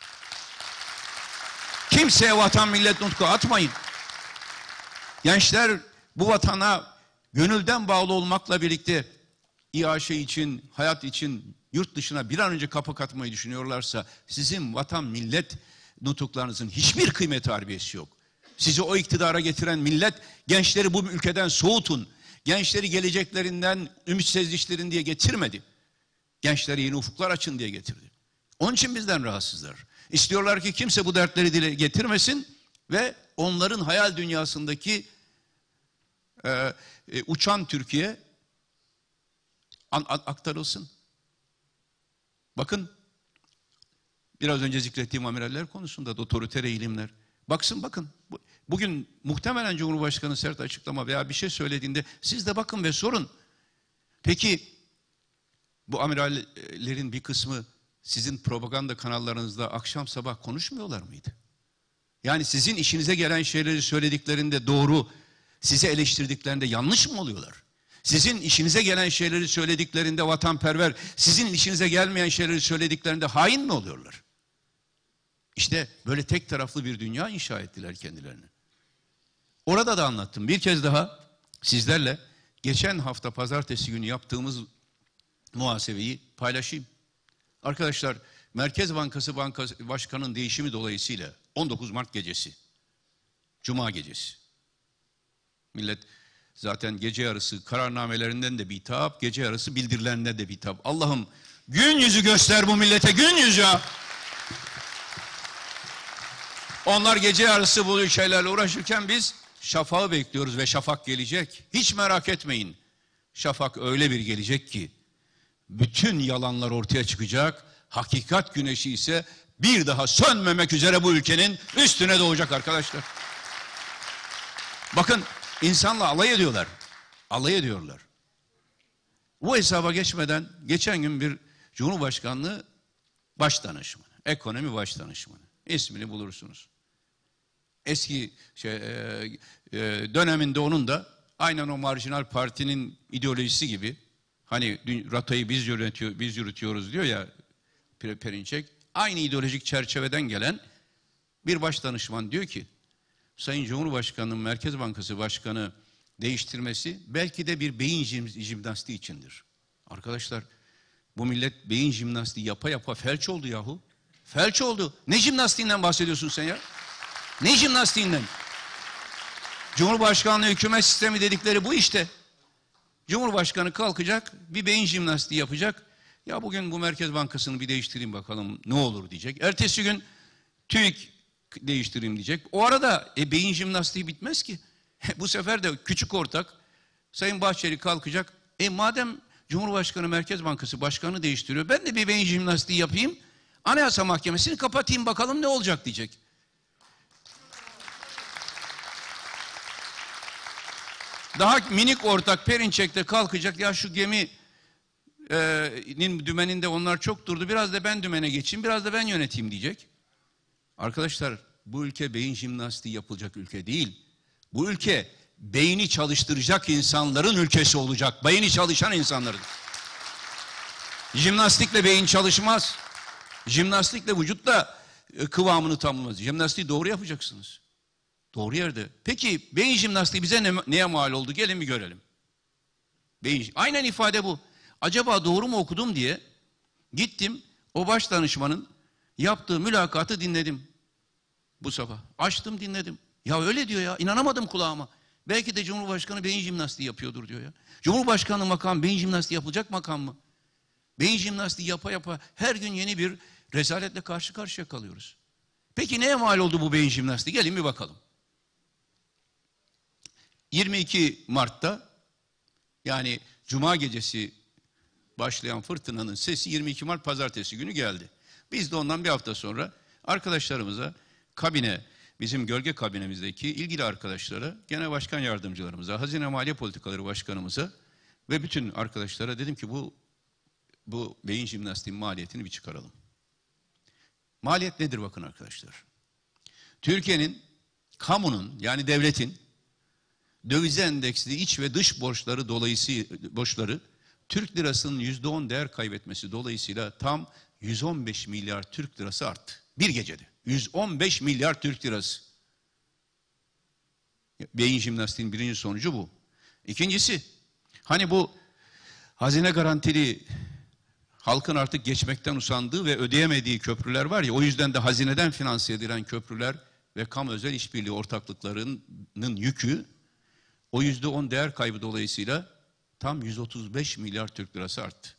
Kimseye vatan millet nutku atmayın. Gençler bu vatana gönülden bağlı olmakla birlikte İAŞ için, hayat için yurt dışına bir an önce kapı katmayı düşünüyorlarsa sizin vatan millet nutuklarınızın hiçbir kıymeti harbiyesi yok. Sizi o iktidara getiren millet gençleri bu ülkeden soğutun. Gençleri geleceklerinden ümit sezdirttirin diye getirmedi. Gençlere yeni ufuklar açın diye getirdi. Onun için bizden rahatsızlar. İstiyorlar ki kimse bu dertleri dile getirmesin ve onların hayal dünyasındaki uçan Türkiye aktarılsın. Bakın biraz önce zikrettiğim amiraller konusunda da otoriter eğilimler. Bakın. Bugün muhtemelen Cumhurbaşkanı sert açıklama veya bir şey söylediğinde siz de bakın ve sorun. Peki bu amirallerin bir kısmı sizin propaganda kanallarınızda akşam sabah konuşmuyorlar mıydı? Yani sizin işinize gelen şeyleri söylediklerinde doğru, sizi eleştirdiklerinde yanlış mı oluyorlar? Sizin işinize gelen şeyleri söylediklerinde vatanperver, sizin işinize gelmeyen şeyleri söylediklerinde hain mi oluyorlar? İşte böyle tek taraflı bir dünya inşa ettiler kendilerine. Orada da anlattım. Bir kez daha sizlerle geçen hafta pazartesi günü yaptığımız muhasebeyi paylaşayım. Arkadaşlar, Merkez Bankası Başkanı'nın değişimi dolayısıyla 19 Mart gecesi, Cuma gecesi. Millet zaten gece yarısı kararnamelerinden de bitap, gece yarısı bildirilerinden de bitap. Allah'ım gün yüzü göster bu millete, gün yüzü. Onlar gece yarısı bu şeylerle uğraşırken biz şafağı bekliyoruz ve şafak gelecek. Hiç merak etmeyin. Şafak öyle bir gelecek ki bütün yalanlar ortaya çıkacak. Hakikat güneşi ise bir daha sönmemek üzere bu ülkenin üstüne doğacak arkadaşlar. Bakın insanla alay ediyorlar. Alay ediyorlar. Bu hesaba geçmeden geçen gün bir Cumhurbaşkanlığı baş danışmanı, ekonomi baş danışmanı. İsmini bulursunuz. Eski döneminde onun da aynen o marjinal partinin ideolojisi gibi hani rotayı biz yürütüyoruz diyor ya Perinçek. Aynı ideolojik çerçeveden gelen bir baş danışman diyor ki Sayın Cumhurbaşkanı'nın Merkez Bankası Başkanı değiştirmesi belki de bir beyin jimnastiği içindir. Arkadaşlar bu millet beyin jimnastiği yapa yapa felç oldu yahu. Felç oldu. Ne jimnastiğinden bahsediyorsun sen ya? Ne jimnastiğinden? Cumhurbaşkanlığı hükümet sistemi dedikleri bu işte. Cumhurbaşkanı kalkacak, bir beyin jimnastiği yapacak. Ya bugün bu Merkez Bankası'nı bir değiştireyim bakalım ne olur diyecek. Ertesi gün TÜİK değiştireyim diyecek. O arada beyin jimnastiği bitmez ki. Bu sefer de küçük ortak Sayın Bahçeli kalkacak. Madem Cumhurbaşkanı Merkez Bankası Başkanı değiştiriyor, ben de bir beyin jimnastiği yapayım. Anayasa Mahkemesi'ni kapatayım bakalım ne olacak diyecek. Daha minik ortak Perinçek'te kalkacak. Ya şu geminin dümeninde onlar çok durdu. Biraz da ben dümene geçeyim, biraz da ben yöneteyim diyecek. Arkadaşlar bu ülke beyin jimnastiği yapılacak ülke değil. Bu ülke beyni çalıştıracak insanların ülkesi olacak. Beyni çalışan insanların. Jimnastikle beyin çalışmaz. Jimnastikle vücut da kıvamını tamamlamaz. Jimnastiği doğru yapacaksınız. Doğru yerde. Peki beyin jimnastiği bize neye mal oldu? Gelin bir görelim. Aynen ifade bu. Acaba doğru mu okudum diye gittim o baş danışmanın yaptığı mülakatı dinledim bu sabah. Açtım dinledim. Ya öyle diyor ya, inanamadım kulağıma. Belki de Cumhurbaşkanı beyin jimnastiği yapıyordur diyor ya. Cumhurbaşkanı makam beyin jimnastiği yapılacak makam mı? Beyin jimnastiği yapa yapa her gün yeni bir rezaletle karşı karşıya kalıyoruz. Peki neye mal oldu bu beyin jimnastiği? Gelin bir bakalım. 22 Mart'ta yani Cuma gecesi başlayan fırtınanın sesi 22 Mart Pazartesi günü geldi. Biz de ondan bir hafta sonra arkadaşlarımıza, kabine, bizim gölge kabinemizdeki ilgili arkadaşlara, genel başkan yardımcılarımıza, Hazine Maliye Politikaları Başkanımıza ve bütün arkadaşlara dedim ki bu beyin jimnastiğin maliyetini bir çıkaralım. Maliyet nedir bakın arkadaşlar? Türkiye'nin, kamunun yani devletin döviz endeksli iç ve dış borçları Türk lirasının %10 değer kaybetmesi dolayısıyla tam 115 milyar Türk lirası arttı. Bir gecede. 115 milyar Türk lirası. Beyin jimnastiğinin birinci sonucu bu. İkincisi, hani bu hazine garantili halkın artık geçmekten usandığı ve ödeyemediği köprüler var ya, o yüzden de hazineden finanse edilen köprüler ve kamu özel işbirliği ortaklıklarının yükü o %10 değer kaybı dolayısıyla tam 135 milyar Türk lirası arttı.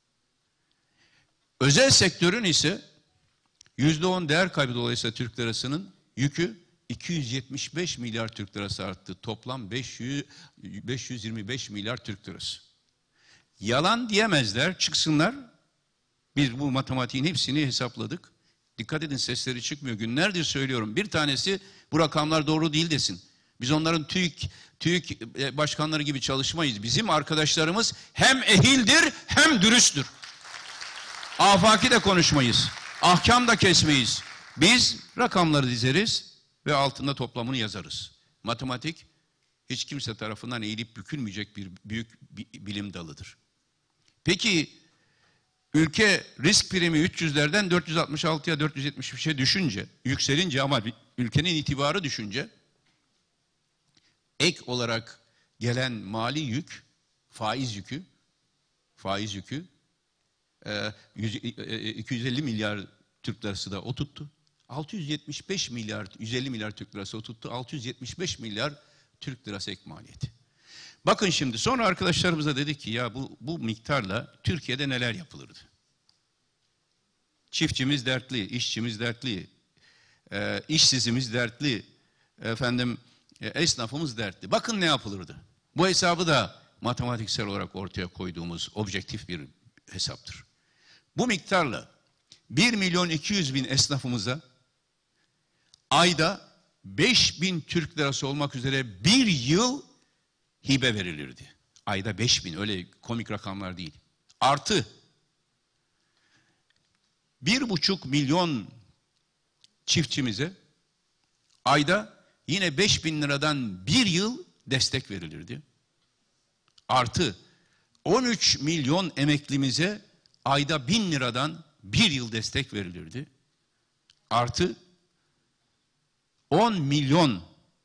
Özel sektörün ise %10 değer kaybı dolayısıyla Türk lirasının yükü 275 milyar Türk lirası arttı. Toplam 525 milyar Türk lirası. Yalan diyemezler, çıksınlar. Biz bu matematiğin hepsini hesapladık. Dikkat edin, sesleri çıkmıyor. Günlerdir söylüyorum. Bir tanesi bu rakamlar doğru değil desin. Biz onların TÜİK başkanları gibi çalışmayız. Bizim arkadaşlarımız hem ehildir hem dürüsttür. Afaki de konuşmayız. Ahkam da kesmeyiz. Biz rakamları dizeriz ve altında toplamını yazarız. Matematik hiç kimse tarafından eğilip bükülmeyecek bir büyük bilim dalıdır. Peki ülke risk primi 300'lerden 466'ya 475'e düşünce, yükselince ama ülkenin itibarı düşünce ek olarak gelen mali yük, faiz yükü 250 milyar Türk lirası da o tuttu. 150 milyar Türk lirası o tuttu. 675 milyar Türk lirası ek maliyeti. Bakın şimdi sonra arkadaşlarımıza dedik ki ya bu miktarla Türkiye'de neler yapılırdı? Çiftçimiz dertli, işçimiz dertli, işsizimiz dertli, esnafımız dertli. Bakın ne yapılırdı? Bu hesabı da matematiksel olarak ortaya koyduğumuz objektif bir hesaptır. Bu miktarla 1.200.000 esnafımıza ayda 5.000 Türk lirası olmak üzere bir yıl hibe verilirdi. Ayda 5.000, öyle komik rakamlar değil. Artı 1,5 milyon çiftçimize ayda yine 5.000 liradan bir yıl destek verilirdi. Artı 13 milyon emeklimize ayda 1.000 liradan bir yıl destek verilirdi. Artı 10 milyon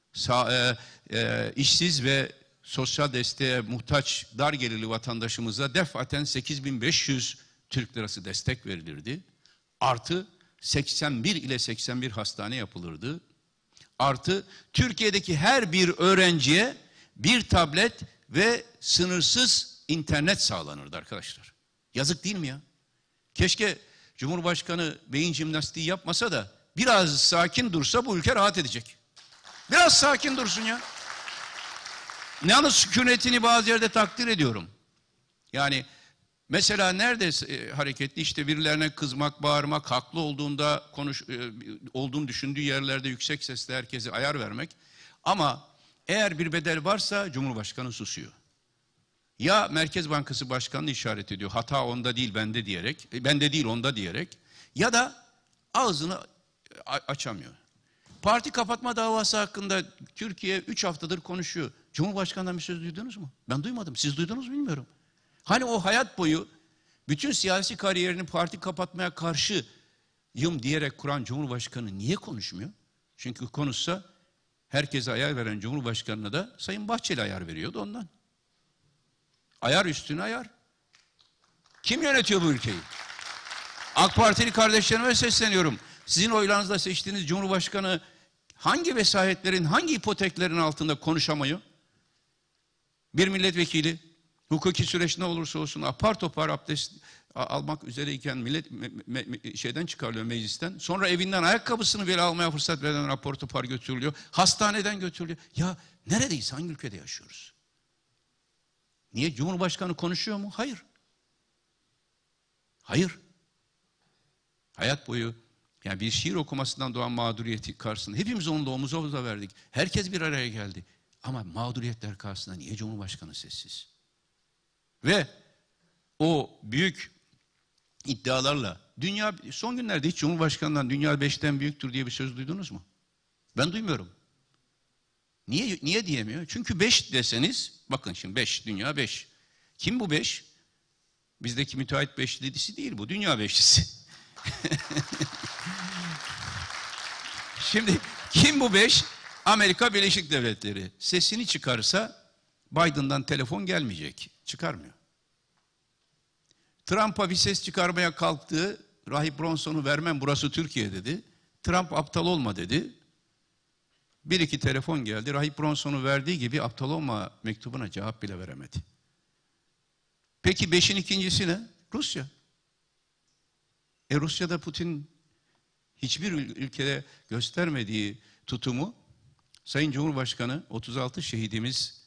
işsiz ve sosyal desteğe muhtaç dar gelirli vatandaşımıza defaten 8.500 Türk lirası destek verilirdi. Artı 81 ile 81 hastane yapılırdı. Artı Türkiye'deki her bir öğrenciye bir tablet ve sınırsız internet sağlanırdı arkadaşlar. Yazık değil mi ya? Keşke Cumhurbaşkanı beyin jimnastiği yapmasa da biraz sakin dursa bu ülke rahat edecek. Biraz sakin dursun ya. Yalnız sükunetini bazı yerde takdir ediyorum. Yani mesela nerede hareketli, işte birilerine kızmak, bağırmak, haklı olduğunu düşündüğü yerlerde yüksek sesle herkese ayar vermek. Ama eğer bir bedel varsa Cumhurbaşkanı susuyor. Ya Merkez Bankası Başkanı'nı işaret ediyor, hata onda değil bende diyerek, bende değil onda diyerek, ya da ağzını açamıyor. Parti kapatma davası hakkında Türkiye 3 haftadır konuşuyor. Cumhurbaşkanı'ndan bir söz duydunuz mu? Ben duymadım. Siz duydunuz mu bilmiyorum. Hani o hayat boyu bütün siyasi kariyerini parti kapatmaya karşıyım diyerek kuran Cumhurbaşkanı niye konuşmuyor? Çünkü konuşsa herkese ayar veren Cumhurbaşkanı'na da Sayın Bahçeli ayar veriyordu ondan. Ayar üstüne ayar. Kim yönetiyor bu ülkeyi? AK Partili kardeşlerime sesleniyorum. Sizin oylarınızla seçtiğiniz Cumhurbaşkanı hangi vesayetlerin, hangi ipoteklerin altında konuşamıyor? Bir milletvekili hukuki süreç ne olursa olsun apar topar abdest almak üzereyken şeyden çıkarılıyor, meclisten. Sonra evinden ayakkabısını bile almaya fırsat veren apar topar götürülüyor. Hastaneden götürülüyor. Ya neredeyiz, hangi ülkede yaşıyoruz? Niye? Cumhurbaşkanı konuşuyor mu? Hayır. Hayır. Hayat boyu yani bir şiir okumasından doğan mağduriyeti karşısında hepimiz onunla omuz omuza verdik. Herkes bir araya geldi. Ama mağduriyetler karşısında niye Cumhurbaşkanı sessiz? Ve o büyük iddialarla dünya son günlerde hiç Cumhurbaşkanı'ndan dünya 5'ten büyüktür diye bir söz duydunuz mu? Ben duymuyorum. Niye diyemiyor? Çünkü 5 deseniz, bakın şimdi 5, dünya 5. Kim bu 5? Bizdeki müteahhit beşlisi değil bu, dünya beşlisi. Şimdi kim bu 5? Amerika Birleşik Devletleri. Sesini çıkarsa Biden'dan telefon gelmeyecek. Çıkarmıyor. Trump'a bir ses çıkarmaya kalktı. Rahip Bronson'u vermem, burası Türkiye dedi. Trump aptal olma dedi. Bir iki telefon geldi. Rahip Bronson'u verdiği gibi aptal olma mektubuna cevap bile veremedi. Peki 5'in ikincisi ne? Rusya. Rusya'da Putin hiçbir ülkede göstermediği tutumu Sayın Cumhurbaşkanı 36 şehidimiz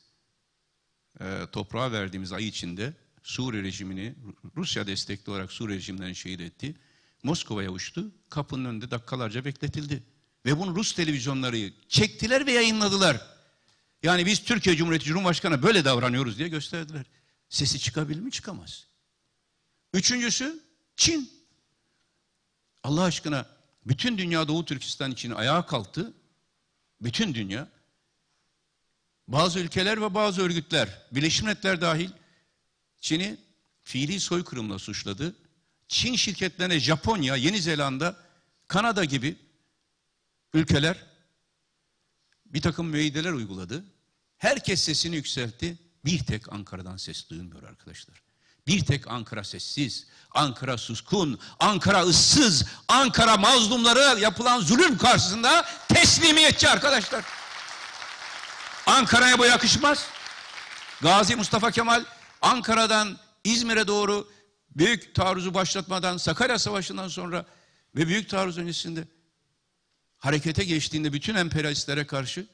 toprağa verdiğimiz ay içinde Suriye rejimini Rusya destekli olarak Suriye rejiminden şehit etti. Moskova'ya uçtu. Kapının önünde dakikalarca bekletildi. Ve bunu Rus televizyonları çektiler ve yayınladılar. Yani biz Türkiye Cumhuriyeti Cumhurbaşkanı böyle davranıyoruz diye gösterdiler. Sesi çıkabilir mi? Çıkamaz. Üçüncüsü Çin. Allah aşkına bütün dünya Doğu Türkistan için ayağa kalktı. Bütün dünya. Bazı ülkeler ve bazı örgütler, Birleşmiş Milletler dahil Çin'i fiili soykırımla suçladı. Çin şirketlerine Japonya, Yeni Zelanda, Kanada gibi ülkeler bir takım müeyyideler uyguladı. Herkes sesini yükseltti. Bir tek Ankara'dan ses duyulmuyor arkadaşlar. Bir tek Ankara sessiz, Ankara suskun, Ankara ıssız, Ankara mazlumlara yapılan zulüm karşısında teslimiyetçi arkadaşlar. Ankara'ya bu yakışmaz. Gazi Mustafa Kemal Ankara'dan İzmir'e doğru büyük taarruzu başlatmadan Sakarya Savaşı'ndan sonra ve büyük taarruz öncesinde harekete geçtiğinde bütün emperyalistlere karşı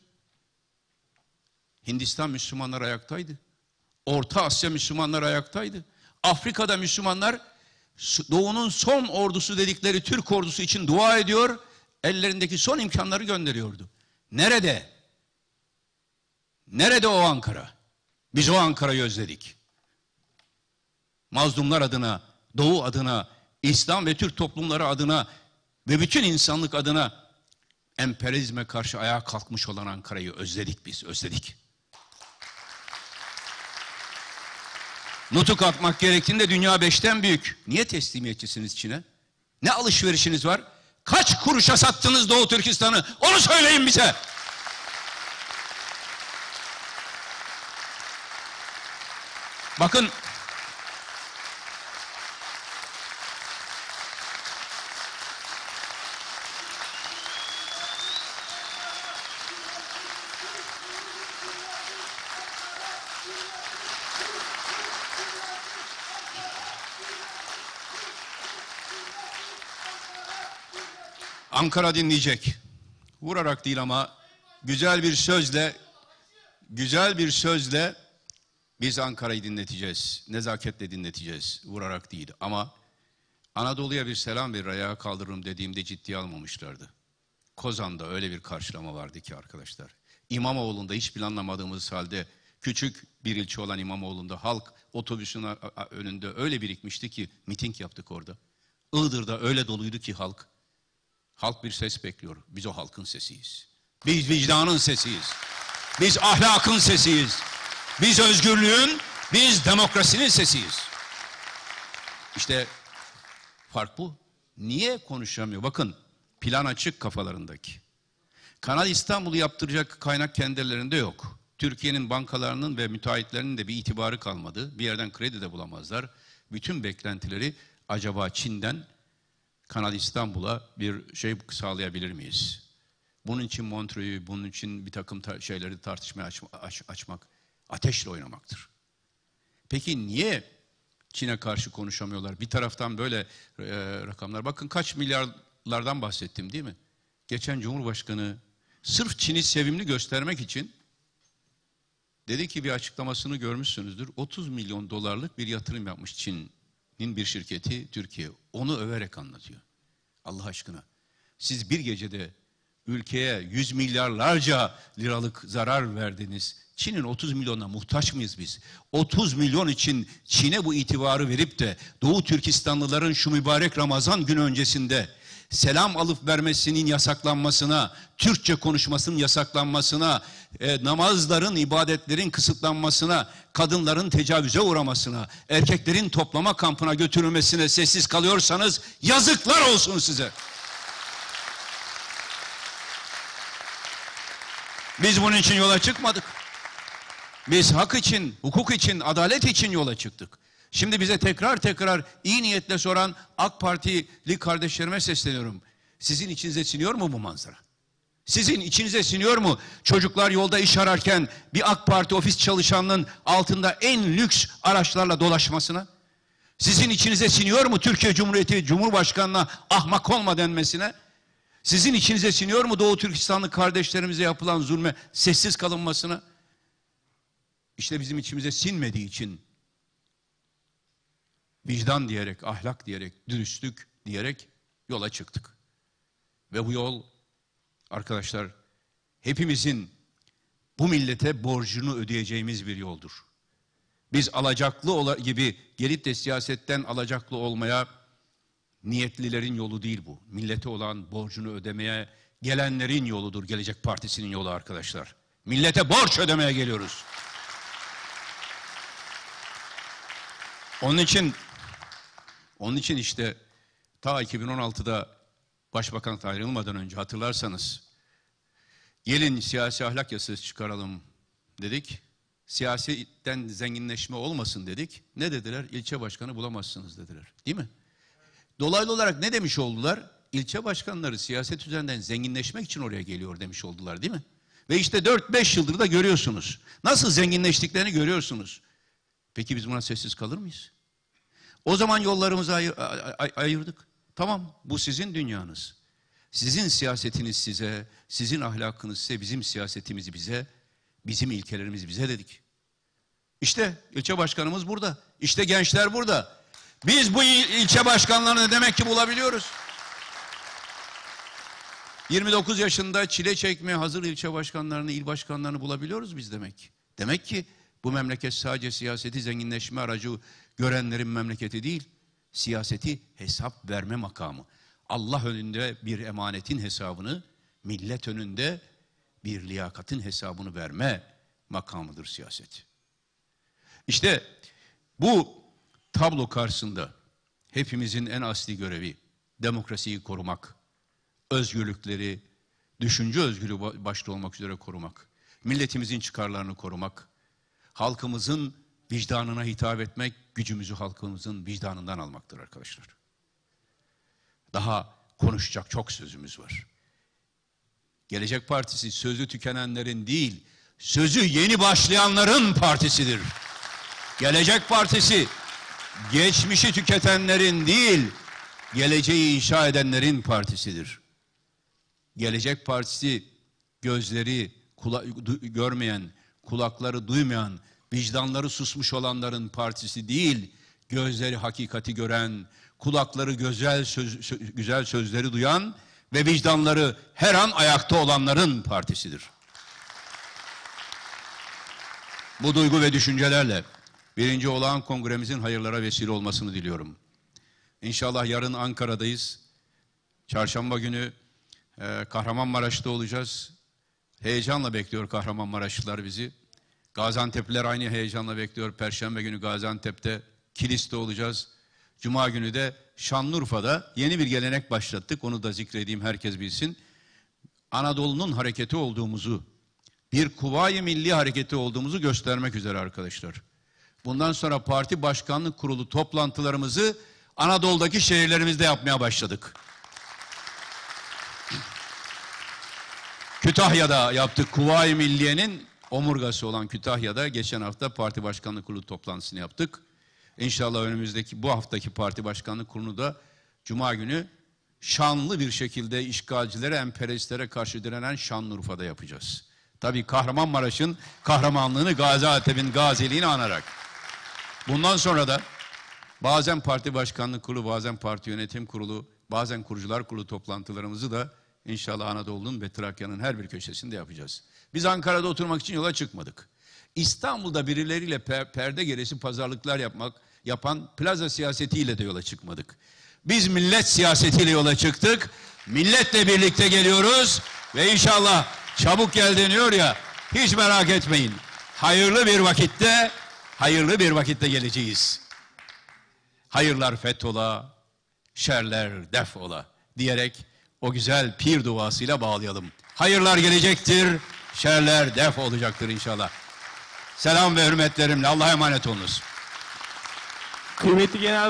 Hindistan Müslümanlar ayaktaydı. Orta Asya Müslümanlar ayaktaydı. Afrika'da Müslümanlar Doğu'nun son ordusu dedikleri Türk ordusu için dua ediyor. Ellerindeki son imkanları gönderiyordu. Nerede? Nerede o Ankara? Biz o Ankara'yı özledik. Mazlumlar adına, Doğu adına, İslam ve Türk toplumları adına ve bütün insanlık adına emperyalizme karşı ayağa kalkmış olan Ankara'yı özledik biz, özledik. Nutuk atmak gerektiğinde dünya 5'ten büyük. Niye teslimiyetçisiniz Çin'e? Ne alışverişiniz var? Kaç kuruşa sattınız Doğu Türkistan'ı? Onu söyleyin bize. Bakın, Ankara dinleyecek. Vurarak değil ama güzel bir sözle biz Ankara'yı dinleteceğiz. Nezaketle dinleteceğiz. Vurarak değil ama Anadolu'ya bir selam verir, ayağa kaldırırım dediğimde ciddiye almamışlardı. Kozan'da öyle bir karşılama vardı ki arkadaşlar. İmamoğlu'nda hiç planlamadığımız halde küçük bir ilçe olan İmamoğlu'nda halk otobüsün önünde öyle birikmişti ki miting yaptık orada. Iğdır'da öyle doluydu ki halk. Halk bir ses bekliyor. Biz o halkın sesiyiz. Biz vicdanın sesiyiz. Biz ahlakın sesiyiz. Biz özgürlüğün, biz demokrasinin sesiyiz. İşte fark bu. Niye konuşamıyor? Bakın plan açık kafalarındaki. Kanal İstanbul'u yaptıracak kaynak kendilerinde yok. Türkiye'nin bankalarının ve müteahhitlerinin de bir itibarı kalmadı. Bir yerden kredi de bulamazlar. Bütün beklentileri acaba Çin'den Kanal İstanbul'a bir şey sağlayabilir miyiz? Bunun için Montreux'u, bunun için bir takım şeyleri tartışmaya açmak, ateşle oynamaktır. Peki niye Çin'e karşı konuşamıyorlar? Bir taraftan böyle rakamlar. Bakın kaç milyarlardan bahsettim değil mi? Geçen Cumhurbaşkanı sırf Çin'i sevimli göstermek için dedi ki, bir açıklamasını görmüşsünüzdür. 30 milyon dolarlık bir yatırım yapmış Çin'in bir şirketi Türkiye. Onu överek anlatıyor. Allah aşkına. Siz bir gecede ülkeye 100 milyarlarca liralık zarar verdiniz. Çin'in 30 milyonuna muhtaç mıyız biz? 30 milyon için Çin'e bu itibarı verip de Doğu Türkistanlıların şu mübarek Ramazan günü öncesinde selam alıp vermesinin yasaklanmasına, Türkçe konuşmasının yasaklanmasına, namazların, ibadetlerin kısıtlanmasına, kadınların tecavüze uğramasına, erkeklerin toplama kampına götürülmesine sessiz kalıyorsanız yazıklar olsun size. Biz bunun için yola çıkmadık. Biz hak için, hukuk için, adalet için yola çıktık. Şimdi bize tekrar iyi niyetle soran AK Partili kardeşlerime sesleniyorum. Sizin içinize siniyor mu bu manzara? Sizin içinize siniyor mu çocuklar yolda iş ararken bir AK Parti ofis çalışanının altında en lüks araçlarla dolaşmasına? Sizin içinize siniyor mu Türkiye Cumhuriyeti Cumhurbaşkanı'na ahmak olma denmesine? Sizin içinize siniyor mu Doğu Türkistanlı kardeşlerimize yapılan zulme sessiz kalınmasına? İşte bizim içimize sinmediği için vicdan diyerek, ahlak diyerek, dürüstlük diyerek yola çıktık. Ve bu yol arkadaşlar hepimizin bu millete borcunu ödeyeceğimiz bir yoldur. Biz alacaklı gibi gelip de siyasetten alacaklı olmaya niyetlilerin yolu değil bu. Millete olan borcunu ödemeye gelenlerin yoludur. Gelecek Partisi'nin yolu arkadaşlar. Millete borç ödemeye geliyoruz. Onun için işte ta 2016'da Başbakanlık ayrılmadan önce hatırlarsanız gelin siyasi ahlak yasası çıkaralım dedik. Siyasetten zenginleşme olmasın dedik. Ne dediler? İlçe başkanı bulamazsınız dediler. Değil mi? Dolaylı olarak ne demiş oldular? İlçe başkanları siyaset üzerinden zenginleşmek için oraya geliyor demiş oldular değil mi? Ve işte 4-5 yıldır da görüyorsunuz. Nasıl zenginleştiklerini görüyorsunuz. Peki biz buna sessiz kalır mıyız? O zaman yollarımızı ayırdık. Tamam, bu sizin dünyanız. Sizin siyasetiniz size, sizin ahlakınız size, bizim siyasetimiz bize, bizim ilkelerimiz bize dedik. İşte ilçe başkanımız burada. İşte gençler burada. Biz bu ilçe başkanlarını demek ki bulabiliyoruz. 29 yaşında çile çekmeye hazır ilçe başkanlarını, il başkanlarını bulabiliyoruz biz demek ki. Demek ki bu memleket sadece siyaseti zenginleşme aracı görenlerin memleketi değil, siyaseti hesap verme makamı. Allah önünde bir emanetin hesabını, millet önünde bir liyakatin hesabını verme makamıdır siyaset. İşte bu tablo karşısında hepimizin en asli görevi demokrasiyi korumak, özgürlükleri, düşünce özgürlüğü başta olmak üzere korumak, milletimizin çıkarlarını korumak, halkımızın vicdanına hitap etmek, gücümüzü halkımızın vicdanından almaktır arkadaşlar. Daha konuşacak çok sözümüz var. Gelecek Partisi sözü tükenenlerin değil, sözü yeni başlayanların partisidir. Gelecek Partisi geçmişi tüketenlerin değil, geleceği inşa edenlerin partisidir. Gelecek Partisi gözleri görmeyen, kulakları duymayan, vicdanları susmuş olanların partisi değil, gözleri hakikati gören, kulakları güzel sözleri duyan ve vicdanları her an ayakta olanların partisidir. Bu duygu ve düşüncelerle 1. Olağan Kongremizin hayırlara vesile olmasını diliyorum. İnşallah yarın Ankara'dayız. Çarşamba günü Kahramanmaraş'ta olacağız. Heyecanla bekliyor Kahramanmaraşlılar bizi. Gaziantep'liler aynı heyecanla bekliyor. Perşembe günü Gaziantep'te, Kilis'te olacağız. Cuma günü de Şanlıurfa'da yeni bir gelenek başlattık. Onu da zikredeyim, herkes bilsin. Anadolu'nun hareketi olduğumuzu, bir Kuvayi Milli Hareketi olduğumuzu göstermek üzere arkadaşlar. Bundan sonra parti başkanlık kurulu toplantılarımızı Anadolu'daki şehirlerimizde yapmaya başladık. Kütahya'da yaptık. Kuvayi Milliye'nin omurgası olan Kütahya'da geçen hafta parti başkanlık kurulu toplantısını yaptık. İnşallah önümüzdeki bu haftaki parti başkanlık kurulunu da Cuma günü şanlı bir şekilde işgalcilere, emperyalistlere karşı direnen Şanlıurfa'da yapacağız. Tabii Kahramanmaraş'ın kahramanlığını, Gaziantep'in gaziliğini anarak. Bundan sonra da bazen parti başkanlık kurulu, bazen parti yönetim kurulu, bazen kurucular kurulu toplantılarımızı da İnşallah Anadolu'nun ve Trakya'nın her bir köşesinde yapacağız. Biz Ankara'da oturmak için yola çıkmadık. İstanbul'da birileriyle perde gerisi pazarlıklar yapan plaza siyasetiyle de yola çıkmadık. Biz millet siyasetiyle yola çıktık. Milletle birlikte geliyoruz ve inşallah çabuk gel deniyor ya, hiç merak etmeyin. Hayırlı bir vakitte geleceğiz. Hayırlar fethola, şerler defola diyerek o güzel pir duasıyla bağlayalım. Hayırlar gelecektir, şerler def olacaktır inşallah. Selam ve hürmetlerimle Allah'a emanet olunuz. Kıymetli Genel